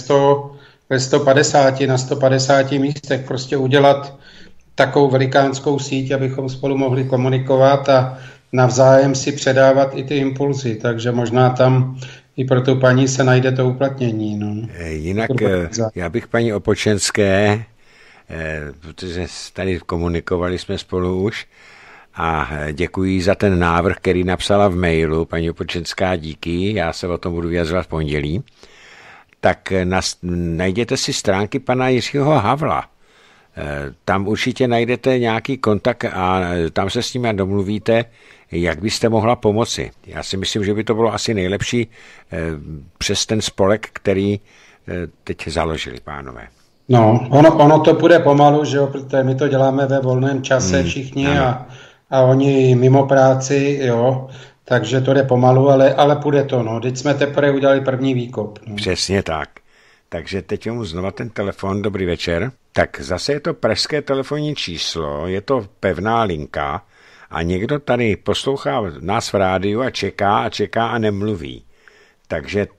150, na 150 místech, prostě udělat takovou velikánskou síť, abychom spolu mohli komunikovat a navzájem si předávat i ty impulzy, takže možná tam i pro tu paní se najde to uplatnění. No. Jinak já bych paní Opočenské, protože tady komunikovali jsme spolu už a děkuji za ten návrh, který napsala v mailu, paní Opočenská, díky, já se o tom budu vyjadřovat v pondělí, tak najděte si stránky pana Jiřího Havla. Tam určitě najdete nějaký kontakt a tam se s ním domluvíte, jak byste mohla pomoci. Já si myslím, že by to bylo asi nejlepší přes ten spolek, který teď založili pánové. No, ono to půjde pomalu, že jo, protože my to děláme ve volném čase všichni a oni mimo práci, jo, takže to jde pomalu, ale půjde to, no. Teď jsme teprve udělali první výkop. No. Přesně tak. Takže teď mu znova ten telefon, dobrý večer. Tak zase je to pražské telefonní číslo, je to pevná linka a někdo tady poslouchá nás v rádiu a čeká a nemluví. Takže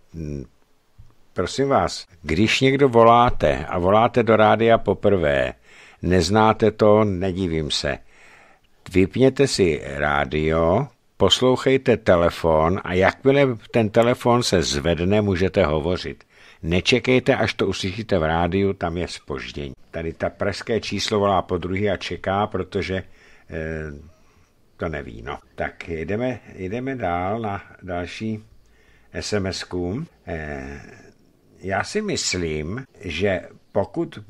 prosím vás, když někdo voláte a voláte do rádia poprvé, neznáte to, nedivím se. Vypněte si rádio, poslouchejte telefon a jakmile ten telefon se zvedne, můžete hovořit. Nečekejte, až to uslyšíte v rádiu, tam je zpoždění. Tady ta pražské číslo volá podruhé a čeká, protože to neví. No. Tak jdeme dál na další SMS-ku. Já si myslím, že pokud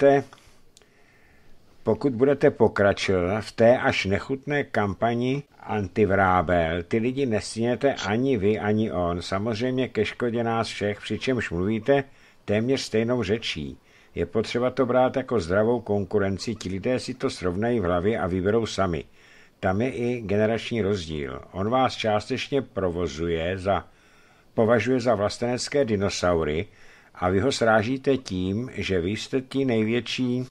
budete pokračovat v té až nechutné kampani antivrábel, ty lidi nestíněte ani vy, ani on. Samozřejmě ke škodě nás všech, přičemž mluvíte téměř stejnou řečí. Je potřeba to brát jako zdravou konkurenci, ti lidé si to srovnají v hlavě a vyberou sami. Tam je i generační rozdíl. On vás částečně považuje za vlastenecké dinosaury a vy ho srážíte tím, že vy jste ti největší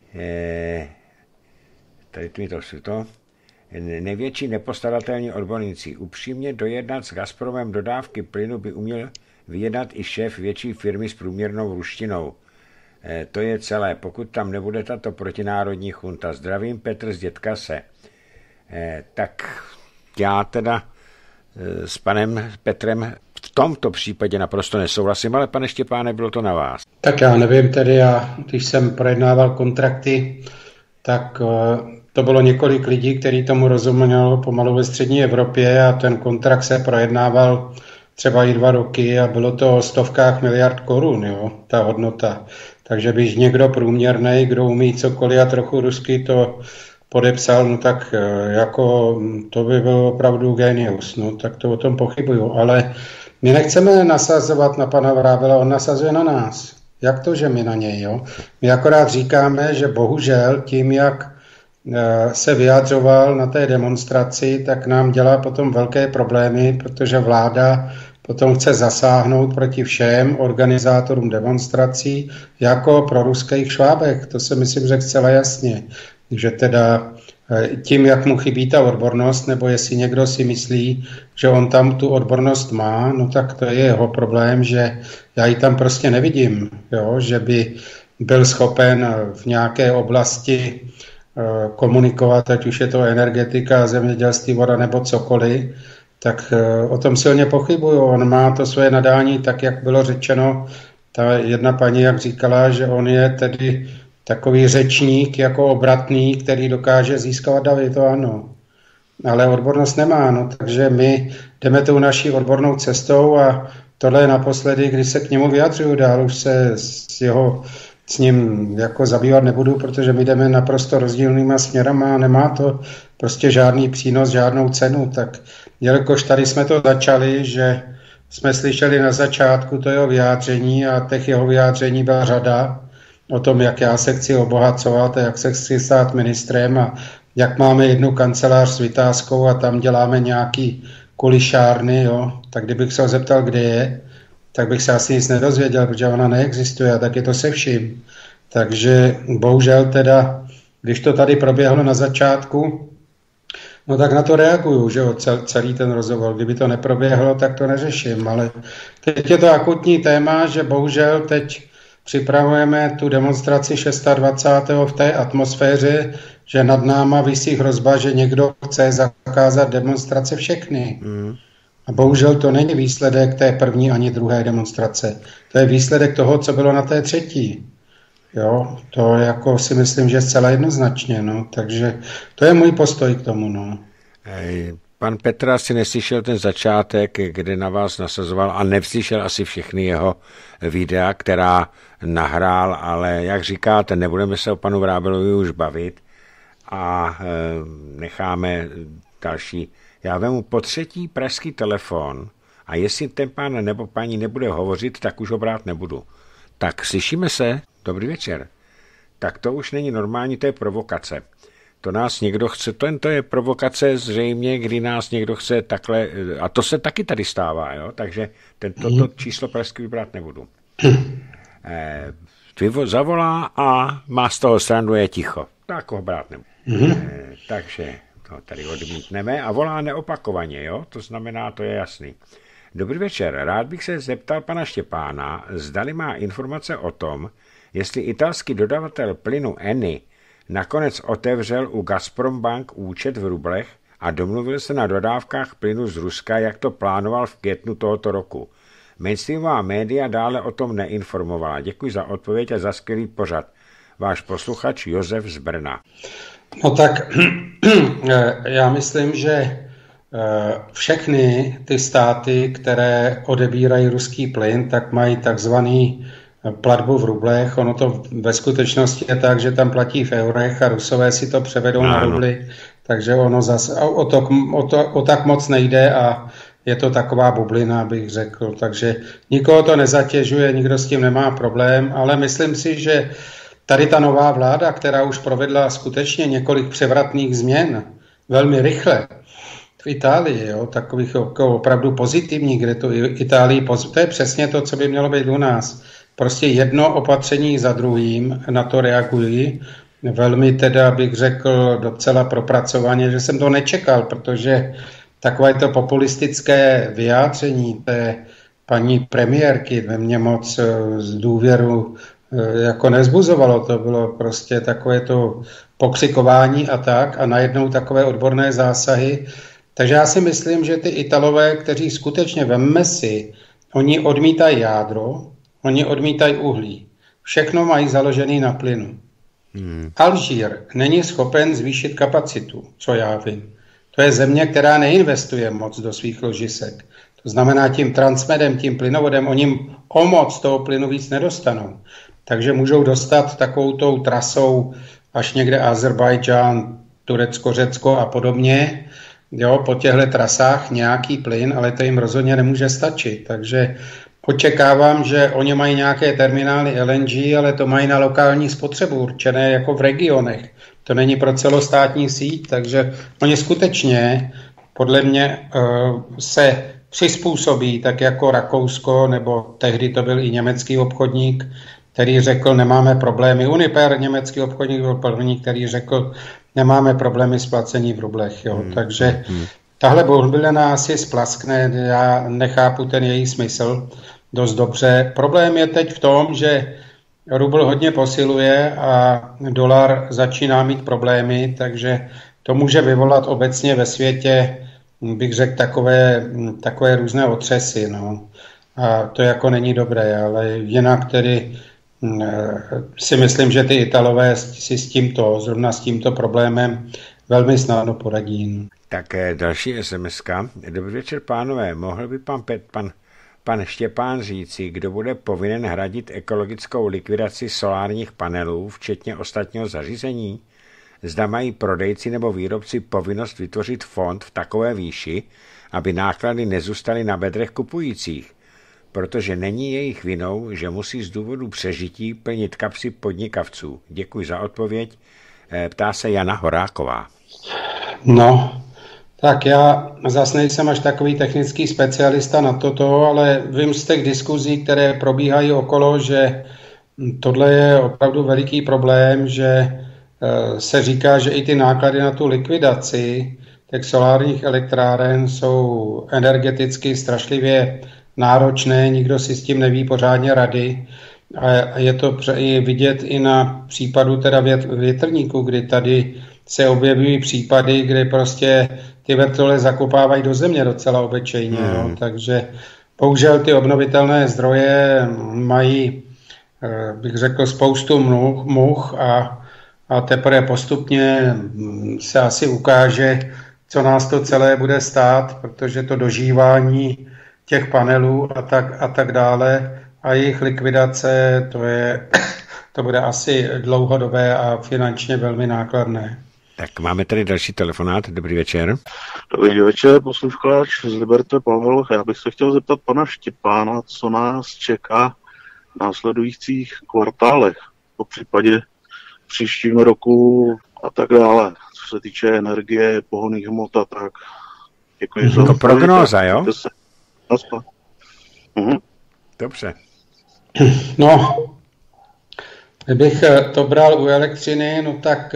největší nepostradatelní odborníci. Upřímně dojednat s Gazpromem dodávky plynu by uměl vyjednat i šéf větší firmy s průměrnou ruštinou. To je celé, pokud tam nebude tato protinárodní chunta. Zdravím, Petr z Dětkase. Tak já teda s panem Petrem v tomto případě naprosto nesouhlasím, ale pane Štěpáne, bylo to na vás. Tak já nevím, tedy když jsem projednával kontrakty, tak to bylo několik lidí, kteří tomu rozumělo pomalu ve střední Evropě a ten kontrakt se projednával třeba i 2 roky a bylo to o stovkách miliard korun, jo, ta hodnota. Takže když někdo průměrnej, kdo umí cokoliv a trochu rusky to podepsal, no tak jako to by byl opravdu genius, no tak to o tom pochybuju, ale my nechceme nasazovat na pana Vrábela, on nasazuje na nás. Jak to, že my na něj, jo? My akorát říkáme, že bohužel tím, jak se vyjadřoval na té demonstraci, tak nám dělá potom velké problémy, protože vláda potom chce zasáhnout proti všem organizátorům demonstrací jako pro ruských švábek. To se myslím řekl zcela jasně. Že teda tím, jak mu chybí ta odbornost, nebo jestli někdo si myslí, že on tam tu odbornost má, no tak to je jeho problém, že já ji tam prostě nevidím, jo? Že by byl schopen v nějaké oblasti komunikovat, ať už je to energetika, zemědělství, voda nebo cokoliv, tak o tom silně pochybuju. On má to svoje nadání, tak jak bylo řečeno, ta jedna paní, jak říkala, že on je tedy takový řečník jako obratný, který dokáže získávat davy, to ano. Ale odbornost nemá, no, takže my jdeme tou naší odbornou cestou a tohle je naposledy, když se k němu vyjadřuju, dál už se s ním jako zabývat nebudu, protože my jdeme naprosto rozdílnýma směrama a nemá to prostě žádný přínos, žádnou cenu. Tak jelikož tady jsme to začali, že jsme slyšeli na začátku to jeho vyjádření a těch jeho vyjádření byla řada o tom, jak já se chci obohacovat a jak se chci stát ministrem a jak máme jednu kancelář s vytázkou a tam děláme nějaký kulišárny, jo, tak kdybych se ho zeptal, kde je, tak bych se asi nic nedozvěděl, protože ona neexistuje a tak je to se vším. Takže bohužel teda, když to tady proběhlo na začátku, no tak na to reaguju, že jo, celý ten rozhovor. Kdyby to neproběhlo, tak to neřeším, ale teď je to akutní téma, že bohužel teď připravujeme tu demonstraci 26. v té atmosféře, že nad náma visí hrozba, že někdo chce zakázat demonstrace všechny. A bohužel to není výsledek té první ani druhé demonstrace. To je výsledek toho, co bylo na té třetí. Jo, to jako si myslím, že zcela jednoznačně, no. Takže to je můj postoj k tomu, no. Pan Petra si neslyšel ten začátek, kde na vás nasazoval a nevslyšel asi všechny jeho videa, která nahrál, ale jak říkáte, nebudeme se o panu Vrábelovi už bavit a necháme další. Já vemu po třetí pražský telefon a jestli ten pán nebo paní nebude hovořit, tak už ho brát nebudu. Tak slyšíme se? Dobrý večer. Tak to už není normální, to je provokace. To nás někdo chce, to je provokace zřejmě, kdy nás někdo chce takhle, a to se taky tady stává, jo? Takže toto číslo pražský vybrat nebudu. Zavolá a má z toho srandu, je ticho. Tak ho brát nebudu. Takže to tady odmítneme a volá neopakovaně, jo? To znamená, to je jasný. Dobrý večer, rád bych se zeptal pana Štěpána, zdali má informace o tom, jestli italský dodavatel plynu Eni nakonec otevřel u Gazprombank účet v rublech a domluvil se na dodávkách plynu z Ruska, jak to plánoval v květnu tohoto roku. Mainstreamová média dále o tom neinformovala. Děkuji za odpověď a za skvělý pořad. Váš posluchač Josef z Brna. No tak já myslím, že všechny ty státy, které odebírají ruský plyn, tak mají takzvaný platbu v rublech. Ono to ve skutečnosti je tak, že tam platí v eurech a Rusové si to převedou na rubly, takže ono zase o tak moc nejde a je to taková bublina, bych řekl. Takže nikoho to nezatěžuje, nikdo s tím nemá problém, ale myslím si, že tady ta nová vláda, která už provedla skutečně několik převratných změn velmi rychle v Itálii, jo, takových opravdu pozitivních, kde to Itálii, to je přesně to, co by mělo být u nás. Prostě jedno opatření za druhým na to reagují. Velmi teda bych řekl docela propracovaně, že jsem to nečekal, protože takové to populistické vyjádření té paní premiérky ve mně moc z důvěru jako nezbuzovalo. To bylo prostě takové to pokřikování a tak a najednou takové odborné zásahy. Takže já si myslím, že ty Italové, kteří skutečně vemme si, oni odmítají jádro, oni odmítají uhlí. Všechno mají založený na plynu. Alžír není schopen zvýšit kapacitu, co já vím. To je země, která neinvestuje moc do svých ložisek. To znamená, tím transmedem, tím plynovodem, oni o moc toho plynu víc nedostanou. Takže můžou dostat takovou tou trasou až někde Azerbajdžán, Turecko, Řecko a podobně. Jo, po těchto trasách nějaký plyn, ale to jim rozhodně nemůže stačit. Takže očekávám, že oni mají nějaké terminály LNG, ale to mají na lokální spotřebu, určené jako v regionech. To není pro celostátní síť, takže oni skutečně podle mě se přizpůsobí, tak jako Rakousko, nebo tehdy to byl i německý obchodník, který řekl, nemáme problémy. Uniper, německý obchodník, byl první, který řekl, nemáme problémy s placení v rublech. Jo. Takže tahle bublina asi splaskne, já nechápu ten její smysl dost dobře. Problém je teď v tom, že rubl hodně posiluje a dolar začíná mít problémy, takže to může vyvolat obecně ve světě, bych řekl, takové různé otřesy. No. A to jako není dobré, ale jinak tedy si myslím, že ty Italové si zrovna s tímto problémem velmi snadno poradí. Tak další SMS-ka. Dobrý večer, pánové. Mohl by pan Štěpán říci, kdo bude povinen hradit ekologickou likvidaci solárních panelů, včetně ostatního zařízení? Zda mají prodejci nebo výrobci povinnost vytvořit fond v takové výši, aby náklady nezůstaly na bedrech kupujících. protože není jejich vinou, že musí z důvodu přežití plnit kapsy podnikavců. Děkuji za odpověď. Ptá se Jana Horáková. No, tak já zase nejsem až takový technický specialista na toto, ale vím z těch diskuzí, které probíhají okolo, že tohle je opravdu veliký problém, že se říká, že i ty náklady na tu likvidaci těch solárních elektráren jsou energeticky strašlivě náročné, nikdo si s tím neví pořádně rady. A je to i vidět i na případu teda větrníků, kdy tady se objevují případy, kdy prostě ty vrtule zakopávají do země docela obyčejně. Jo? Takže bohužel ty obnovitelné zdroje mají, bych řekl, spoustu much a teprve postupně se asi ukáže, co nás to celé bude stát, protože to dožívání těch panelů a tak dále a jejich likvidace, to bude asi dlouhodobé a finančně velmi nákladné. Tak máme tady další telefonát. Dobrý večer. Dobrý večer, posluchač z Liberty Pavel. Já bych se chtěl zeptat pana Štěpána, co nás čeká v následujících kvartálech, po případě příštím roku a tak dále, co se týče energie, pohonných hmot a tak. Děkuji za jako prognóza, jo? Dobře. No, kdybych to bral u elektřiny, no tak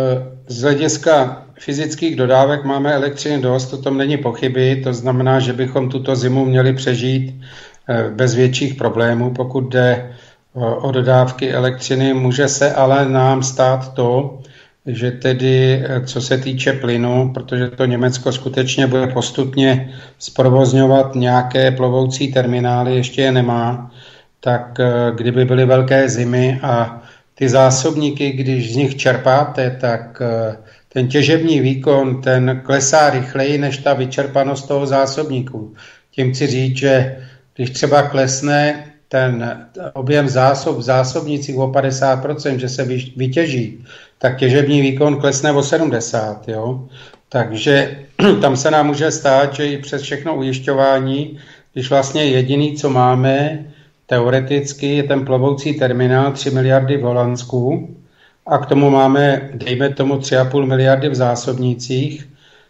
z hlediska fyzických dodávek máme elektřiny dost, o tom není pochyby, to znamená, že bychom tuto zimu měli přežít bez větších problémů, pokud jde o dodávky elektřiny. Může se ale nám stát to, že tedy co se týče plynu, protože to Německo skutečně bude postupně zprovozňovat nějaké plovoucí terminály, ještě je nemá, tak kdyby byly velké zimy a ty zásobníky, když z nich čerpáte, tak ten těžební výkon, ten klesá rychleji než ta vyčerpanost toho zásobníku. Tím chci říct, že když třeba klesne ten objem zásob v zásobnicích o 50%, že se vytěží, tak těžební výkon klesne o 70%. Jo? Takže tam se nám může stát, že i přes všechno ujišťování, když vlastně jediný, co máme, teoreticky je ten plovoucí terminál 3 miliardy v Holandsku a k tomu máme, dejme tomu, 3,5 miliardy v zásobnících.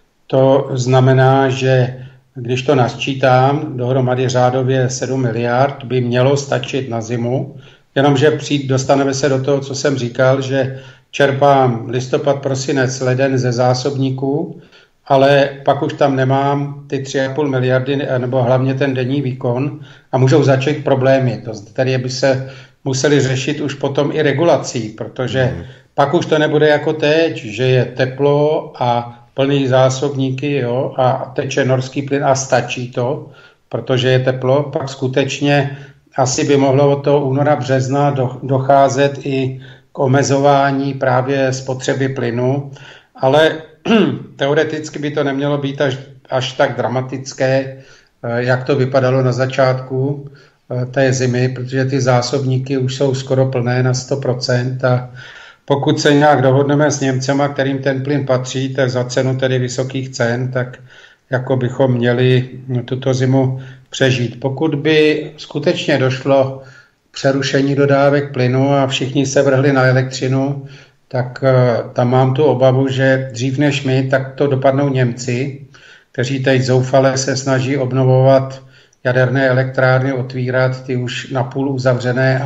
To znamená, že když to nasčítám, dohromady řádově 7 miliard by mělo stačit na zimu, jenomže dostaneme se do toho, co jsem říkal, že čerpám listopad, prosinec, leden ze zásobníků, ale pak už tam nemám ty 3,5 miliardy, nebo hlavně ten denní výkon a můžou začít problémy, které by se museli řešit už potom i regulací, protože pak už to nebude jako teď, že je teplo a plný zásobníky, jo, a teče norský plyn a stačí to, protože je teplo, pak skutečně asi by mohlo od toho února, března docházet i k omezování právě spotřeby plynu, ale teoreticky by to nemělo být až tak dramatické, jak to vypadalo na začátku té zimy, protože ty zásobníky už jsou skoro plné na 100% a pokud se nějak dohodneme s Němcema, kterým ten plyn patří, tak za cenu tedy vysokých cen, tak jako bychom měli tuto zimu přežít. Pokud by skutečně došlo k přerušení dodávek plynu a všichni se vrhli na elektřinu, tak tam mám tu obavu, že dřív než my, tak to dopadnou Němci, kteří teď zoufale se snaží obnovovat jaderné elektrárny, otvírat ty už napůl uzavřené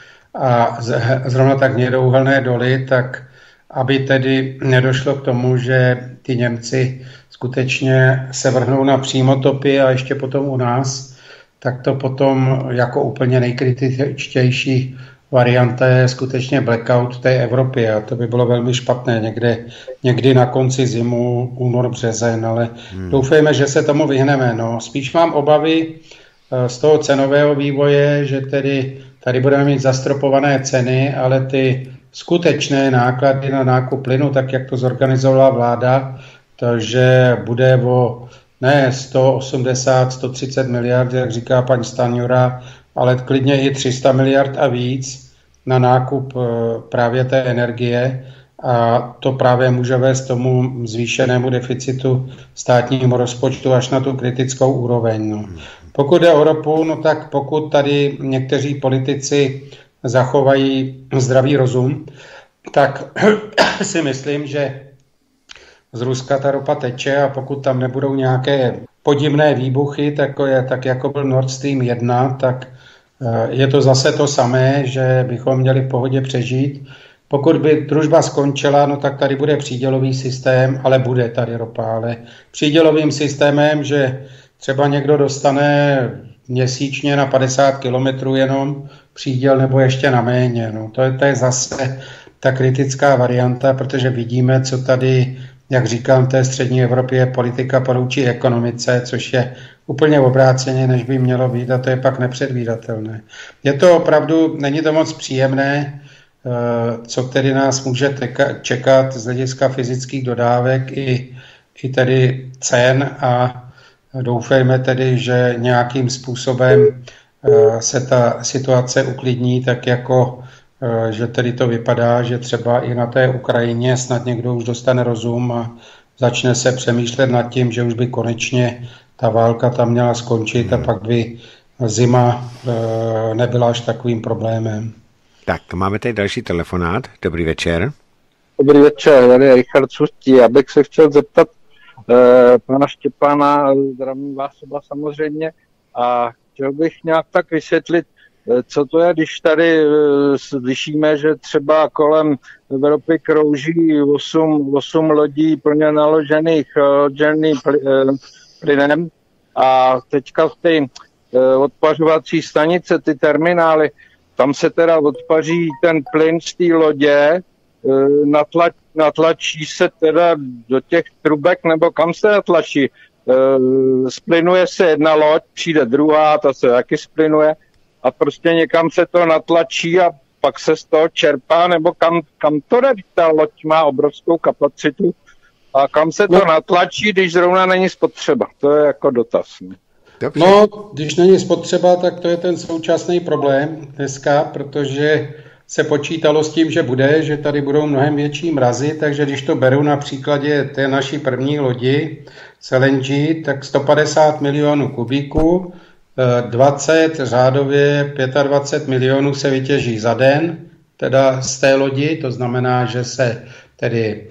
a zrovna tak hnědouhelné doly, tak aby tedy nedošlo k tomu, že ty Němci skutečně se vrhnou na přímotopy a ještě potom u nás, tak to potom jako úplně nejkritičtější varianta je skutečně blackout v té Evropě a to by bylo velmi špatné někdy na konci zimu, únor, březen, ale doufejme, že se tomu vyhneme. No, spíš mám obavy z toho cenového vývoje, že tedy tady budeme mít zastropované ceny, ale ty skutečné náklady na nákup plynu, tak jak to zorganizovala vláda, takže bude o ne 180, 130 miliard, jak říká paní Stanjura, ale klidně i 300 miliard a víc na nákup právě té energie a to právě může vést tomu zvýšenému deficitu státního rozpočtu až na tu kritickou úroveň. No. Pokud jde o ropu, no tak pokud tady někteří politici zachovají zdravý rozum, tak si myslím, že z Ruska ta ropa teče a pokud tam nebudou nějaké podivné výbuchy, tak jako byl Nord Stream 1, tak je to zase to samé, že bychom měli v pohodě přežít. Pokud by družba skončila, no tak tady bude přídělový systém, ale bude tady ropa, ale přídělovým systémem, že třeba někdo dostane měsíčně na 50 kilometrů jenom příděl nebo ještě na méně. No, to je zase ta kritická varianta, protože vidíme, co tady, jak říkám, v té střední Evropě je politika poručí ekonomice, což je úplně obráceně, než by mělo být a to je pak nepředvídatelné. Je to opravdu, není to moc příjemné, co tedy nás může čekat z hlediska fyzických dodávek i tedy cen a doufejme tedy, že nějakým způsobem se ta situace uklidní, tak jako že tedy to vypadá, že třeba i na té Ukrajině snad někdo už dostane rozum a začne se přemýšlet nad tím, že už by konečně ta válka tam měla skončit a pak by zima nebyla až takovým problémem. Tak, máme tady další telefonát. Dobrý večer. Dobrý večer, tady je Richard Sustí. Já bych se chtěl zeptat pana Štěpána, zdravím vás oba samozřejmě, a chtěl bych nějak tak vysvětlit, co to je, když tady slyšíme, že třeba kolem Evropy krouží 8 lodí plně naložených plynem a teďka v té odpařovací stanice, ty terminály, tam se teda odpaří ten plyn z té lodě, natlačí se teda do těch trubek, nebo kam se natlačí? Splynuje se jedna loď, přijde druhá, ta se taky splynuje a prostě někam se to natlačí a pak se z toho čerpá, nebo kam to jde? Ta loď má obrovskou kapacitu a kam se to natlačí, když zrovna není spotřeba? To je jako dotaz. No, když není spotřeba, tak to je ten současný problém dneska, protože se počítalo s tím, že tady budou mnohem větší mrazy, takže když to beru na příkladě té naší první lodi z LNG, tak 150 milionů kubíků, 20 řádově 25 milionů se vytěží za den, teda z té lodi, to znamená, že se tedy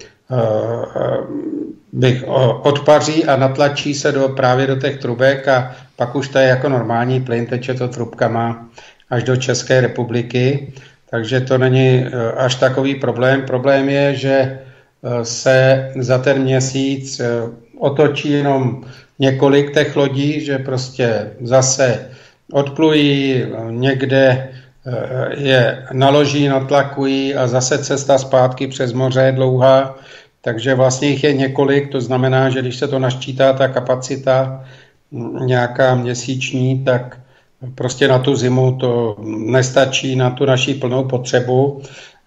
odpaří a natlačí se právě do těch trubek a pak už to je jako normální plyn, teče to trubkama až do České republiky, takže to není až takový problém. Problém je, že se za ten měsíc otočí jenom několik těch lodí, že prostě zase odplují, někde je naloží, natlakují a zase cesta zpátky přes moře je dlouhá, takže vlastně jich je několik, to znamená, že když se to naščítá ta kapacita nějaká měsíční, tak prostě na tu zimu to nestačí na tu naší plnou potřebu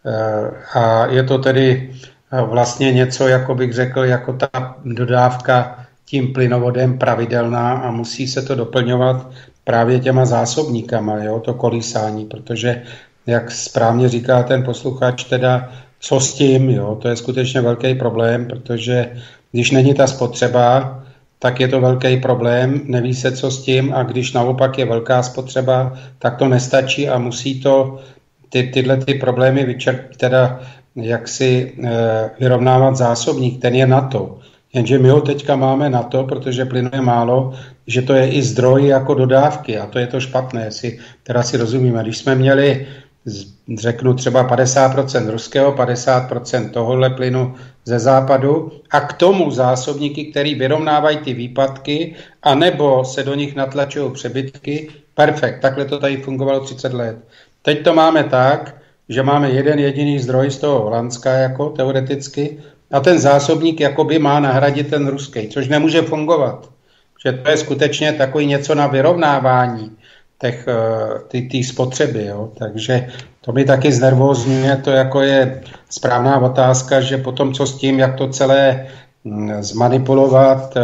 a je to tedy vlastně něco, jako bych řekl, jako ta dodávka tím plynovodem pravidelná a musí se to doplňovat právě těma zásobníkama, jo, to kolísání, protože, jak správně říká ten posluchač, teda co s tím, jo, to je skutečně velký problém, protože když není ta spotřeba, tak je to velký problém, neví se, co s tím, a když naopak je velká spotřeba, tak to nestačí a musí to tyhle problémy teda jaksi vyrovnávat zásobník, ten je na to. Jenže my ho teďka máme na to, protože plynu je málo, že to je i zdroj jako dodávky a to je to špatné, teda si rozumíme. Když jsme měli, řeknu třeba 50% ruského, 50% tohohle plynu ze západu a k tomu zásobníky, který vyrovnávají ty výpadky, anebo se do nich natlačují přebytky, perfekt, takhle to tady fungovalo 30 let. Teď to máme tak, že máme jeden jediný zdroj z toho Holandska jako teoreticky a ten zásobník jakoby má nahradit ten ruský, což nemůže fungovat. Že to je skutečně takový něco na vyrovnávání té spotřeby. Jo? Takže to mi taky znervózňuje, to jako je správná otázka, že potom co s tím, jak to celé zmanipulovat,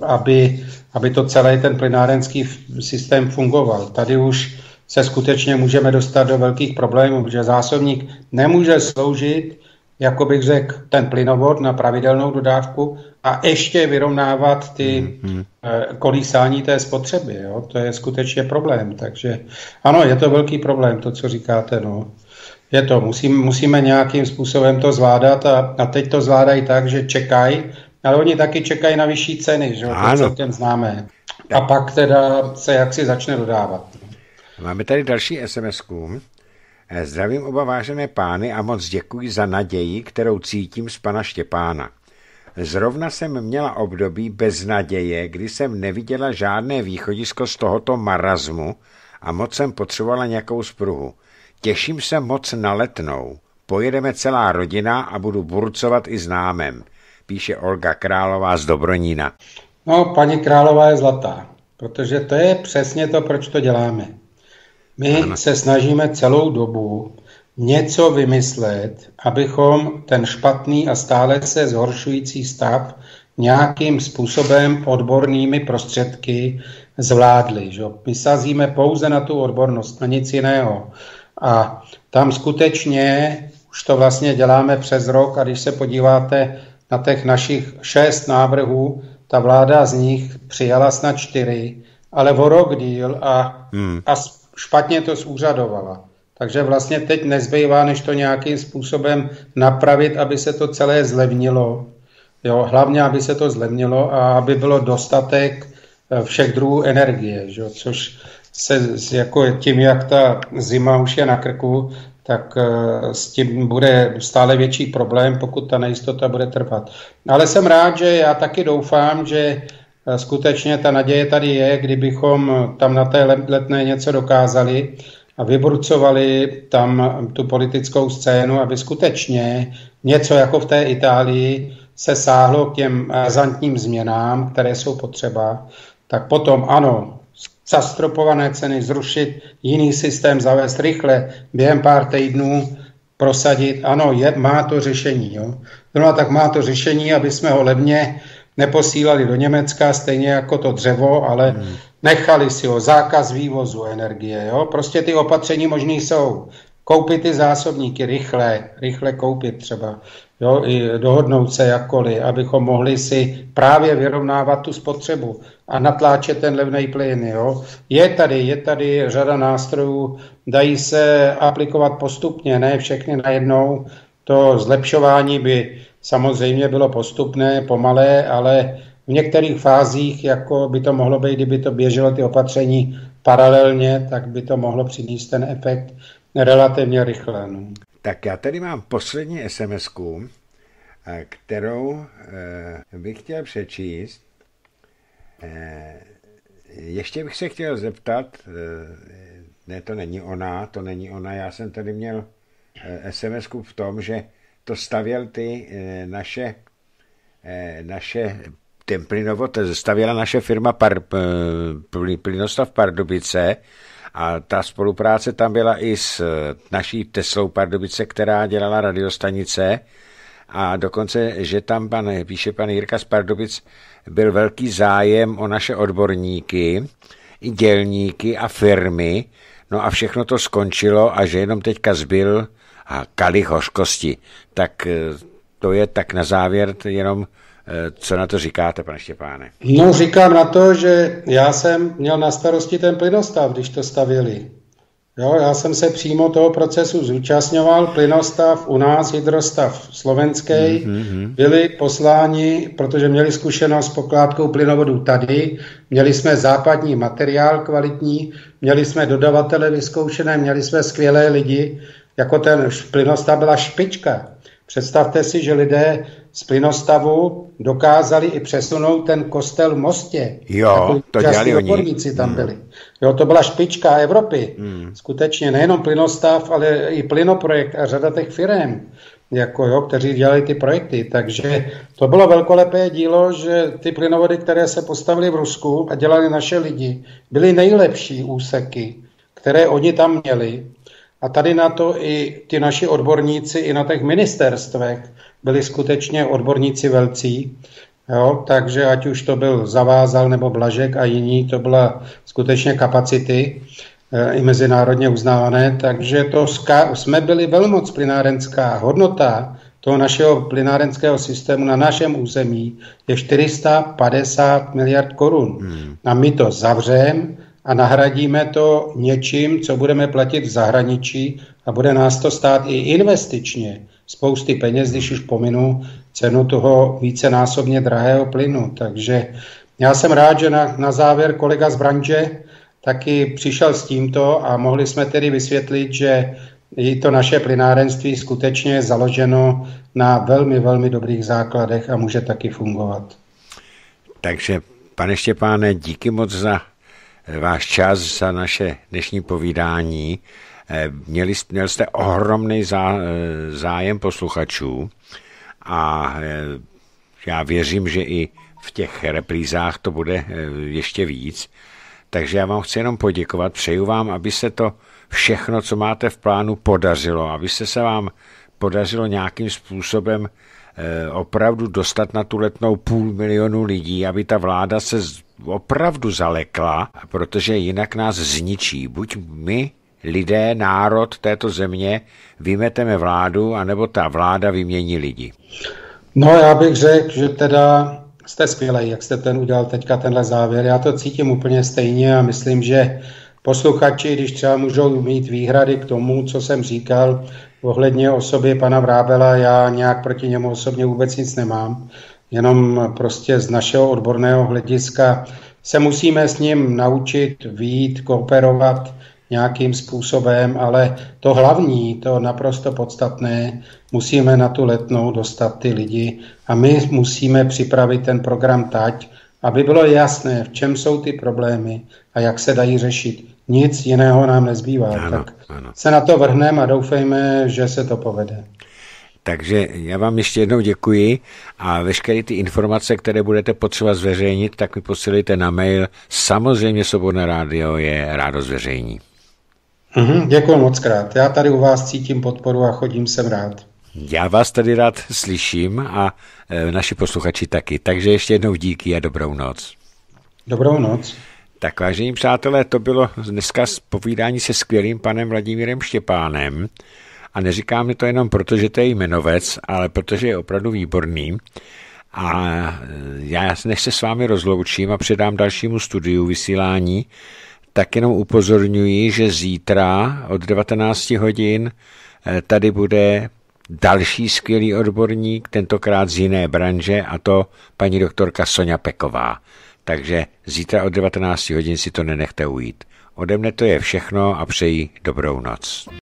aby to celý ten plynárenský systém fungoval. Tady už se skutečně můžeme dostat do velkých problémů, protože zásobník nemůže sloužit jako bych řekl, ten plynovod na pravidelnou dodávku a ještě vyrovnávat ty kolísání té spotřeby. Jo? To je skutečně problém. Takže ano, je to velký problém, to, co říkáte. No. Je to, musíme nějakým způsobem to zvládat a teď to zvládají tak, že čekají, ale oni taky čekají na vyšší ceny, že? To celkem známé. A pak teda se jaksi začne dodávat. Máme tady další SMS-ku. Zdravím oba vážené pány a moc děkuji za naději, kterou cítím z pana Štěpána. Zrovna jsem měla období bez naděje, kdy jsem neviděla žádné východisko z tohoto marazmu a moc jsem potřebovala nějakou spruhu. Těším se moc na Letnou. Pojedeme celá rodina a budu burcovat i známem, píše Olga Králová z Dobronína. No, paní Králová je zlatá, protože to je přesně to, proč to děláme. My se snažíme celou dobu něco vymyslet, abychom ten špatný a stále se zhoršující stav nějakým způsobem odbornými prostředky zvládli. Že? My sázíme pouze na tu odbornost, na nic jiného. A tam skutečně už to vlastně děláme přes rok a když se podíváte na těch našich 6 návrhů, ta vláda z nich přijala snad 4, ale o rok díl a špatně to zúřadovala. Takže vlastně teď nezbývá, než to nějakým způsobem napravit, aby se to celé zlevnilo. Jo, hlavně, aby se to zlevnilo a aby bylo dostatek všech druhů energie, že? Což se jako tím, jak ta zima už je na krku, tak s tím bude stále větší problém, pokud ta nejistota bude trvat. Ale jsem rád, že já taky doufám, že skutečně ta naděje tady je, kdybychom tam na té Letné něco dokázali a vyburcovali tam tu politickou scénu, aby skutečně něco jako v té Itálii se sáhlo k těm razantním změnám, které jsou potřeba, tak potom ano, zastropované ceny zrušit, jiný systém zavést rychle, během pár týdnů prosadit, ano, má to řešení. Jo? No a tak má to řešení, aby jsme ho levně neposílali do Německa, stejně jako to dřevo, ale nechali si ho, zákaz vývozu energie. Jo? Prostě ty opatření možný jsou. Koupit ty zásobníky rychle koupit třeba. Jo? I dohodnout se jakkoliv, abychom mohli si právě vyrovnávat tu spotřebu a natláčet ten levný plyn. Jo? Je tady řada nástrojů, dají se aplikovat postupně, ne všechny najednou. To zlepšování by samozřejmě bylo postupné, pomalé, ale v některých fázích, jako by to mohlo být, kdyby to běželo ty opatření paralelně, tak by to mohlo přinést ten efekt relativně rychle. No. Tak já tady mám poslední SMS-ku, kterou bych chtěl přečíst. Ještě bych se chtěl zeptat, ne, to není ona, já jsem tady měl SMS-ku v tom, že to stavěl ty ten plynovod stavěla naše firma Plynostav Pardubice a ta spolupráce tam byla i s naší Teslou Pardubice, která dělala radiostanice a dokonce, že tam píše pan Jirka z Pardubic, byl velký zájem o naše odborníky, i dělníky a firmy, no a všechno to skončilo a že jenom teďka zbyl a kalich hořkosti. Tak to je tak na závěr jenom, co na to říkáte, pane Štěpáne? No, říkám na to, že já jsem měl na starosti ten plynostav, když to stavěli. Jo, já jsem se přímo toho procesu zúčastňoval, plynostav u nás, hydrostav slovenský, byli posláni, protože měli zkušenost s pokládkou plynovodů tady, měli jsme západní materiál kvalitní, měli jsme dodavatele vyzkoušené, měli jsme skvělé lidi, jako ten plynostav byla špička. Představte si, že lidé z plynostavu dokázali i přesunout ten kostel v Mostě. Jo, to dělali oni. Odborníci tam byli. Jo, to byla špička Evropy. Skutečně nejenom plynostav, ale i plynoprojekt a řada těch firem, kteří dělali ty projekty. Takže to bylo velkolepé dílo, že ty plynovody, které se postavily v Rusku a dělali naše lidi, byly nejlepší úseky, které oni tam měli. A tady na to i ti naši odborníci i na těch ministerstvech byli skutečně odborníci velcí. Jo, takže ať už to byl Zavázal nebo Blažek a jiní, to byla skutečně kapacity i mezinárodně uznávané. Takže to jsme byli velmoc plynárenská. Hodnota toho našeho plynárenského systému na našem území je 450 miliard korun. A my to zavřeme a nahradíme to něčím, co budeme platit v zahraničí a bude nás to stát i investičně spousty peněz, když už pominu cenu toho vícenásobně drahého plynu. Takže já jsem rád, že na závěr kolega z branže taky přišel s tímto a mohli jsme tedy vysvětlit, že i to naše plynárenství skutečně je založeno na velmi, velmi dobrých základech a může taky fungovat. Takže, pane Štěpáne, díky moc za váš čas, za naše dnešní povídání. Měl jste ohromný zájem posluchačů a já věřím, že i v těch reprízách to bude ještě víc. Takže já vám chci jenom poděkovat, přeju vám, aby se to všechno, co máte v plánu, podařilo, aby se vám podařilo nějakým způsobem opravdu dostat na tu Letnou 500 000 lidí, aby ta vláda se opravdu zalekla, protože jinak nás zničí. Buď my, lidé, národ této země, vymeteme vládu, anebo ta vláda vymění lidi. No, já bych řekl, že teda jste skvělej, jak jste udělal teďka tenhle závěr. Já to cítím úplně stejně a myslím, že posluchači, když třeba můžou mít výhrady k tomu, co jsem říkal ohledně osoby pana Vrábela, já nějak proti němu osobně vůbec nic nemám, jenom prostě z našeho odborného hlediska se musíme s ním naučit vyjít, kooperovat nějakým způsobem, ale to hlavní, to naprosto podstatné, musíme na tu Letnou dostat ty lidi a my musíme připravit ten program tak, aby bylo jasné, v čem jsou ty problémy a jak se dají řešit. Nic jiného nám nezbývá. Ano, tak ano. se na to vrhneme a doufejme, že se to povede. Takže já vám ještě jednou děkuji a veškeré ty informace, které budete potřeba zveřejnit, tak mi posílejte na mail. Samozřejmě Svobodné rádio je rádo zveřejní. Děkuji moc krát. Já tady u vás cítím podporu a chodím sem rád. Já vás tady rád slyším a naši posluchači taky. Takže ještě jednou díky a dobrou noc. Dobrou noc. Tak vážení přátelé, to bylo dneska povídání se skvělým panem Vladimírem Štěpánem. A neříkám to jenom proto, že to je jmenovec, ale protože je opravdu výborný. A já než se s vámi rozloučím a předám dalšímu studiu vysílání, tak jenom upozorňuji, že zítra od 19 hodin tady bude další skvělý odborník, tentokrát z jiné branže, a to paní doktorka Soňa Peková. Takže zítra od 19 hodin si to nenechte ujít. Ode mne to je všechno a přeji dobrou noc.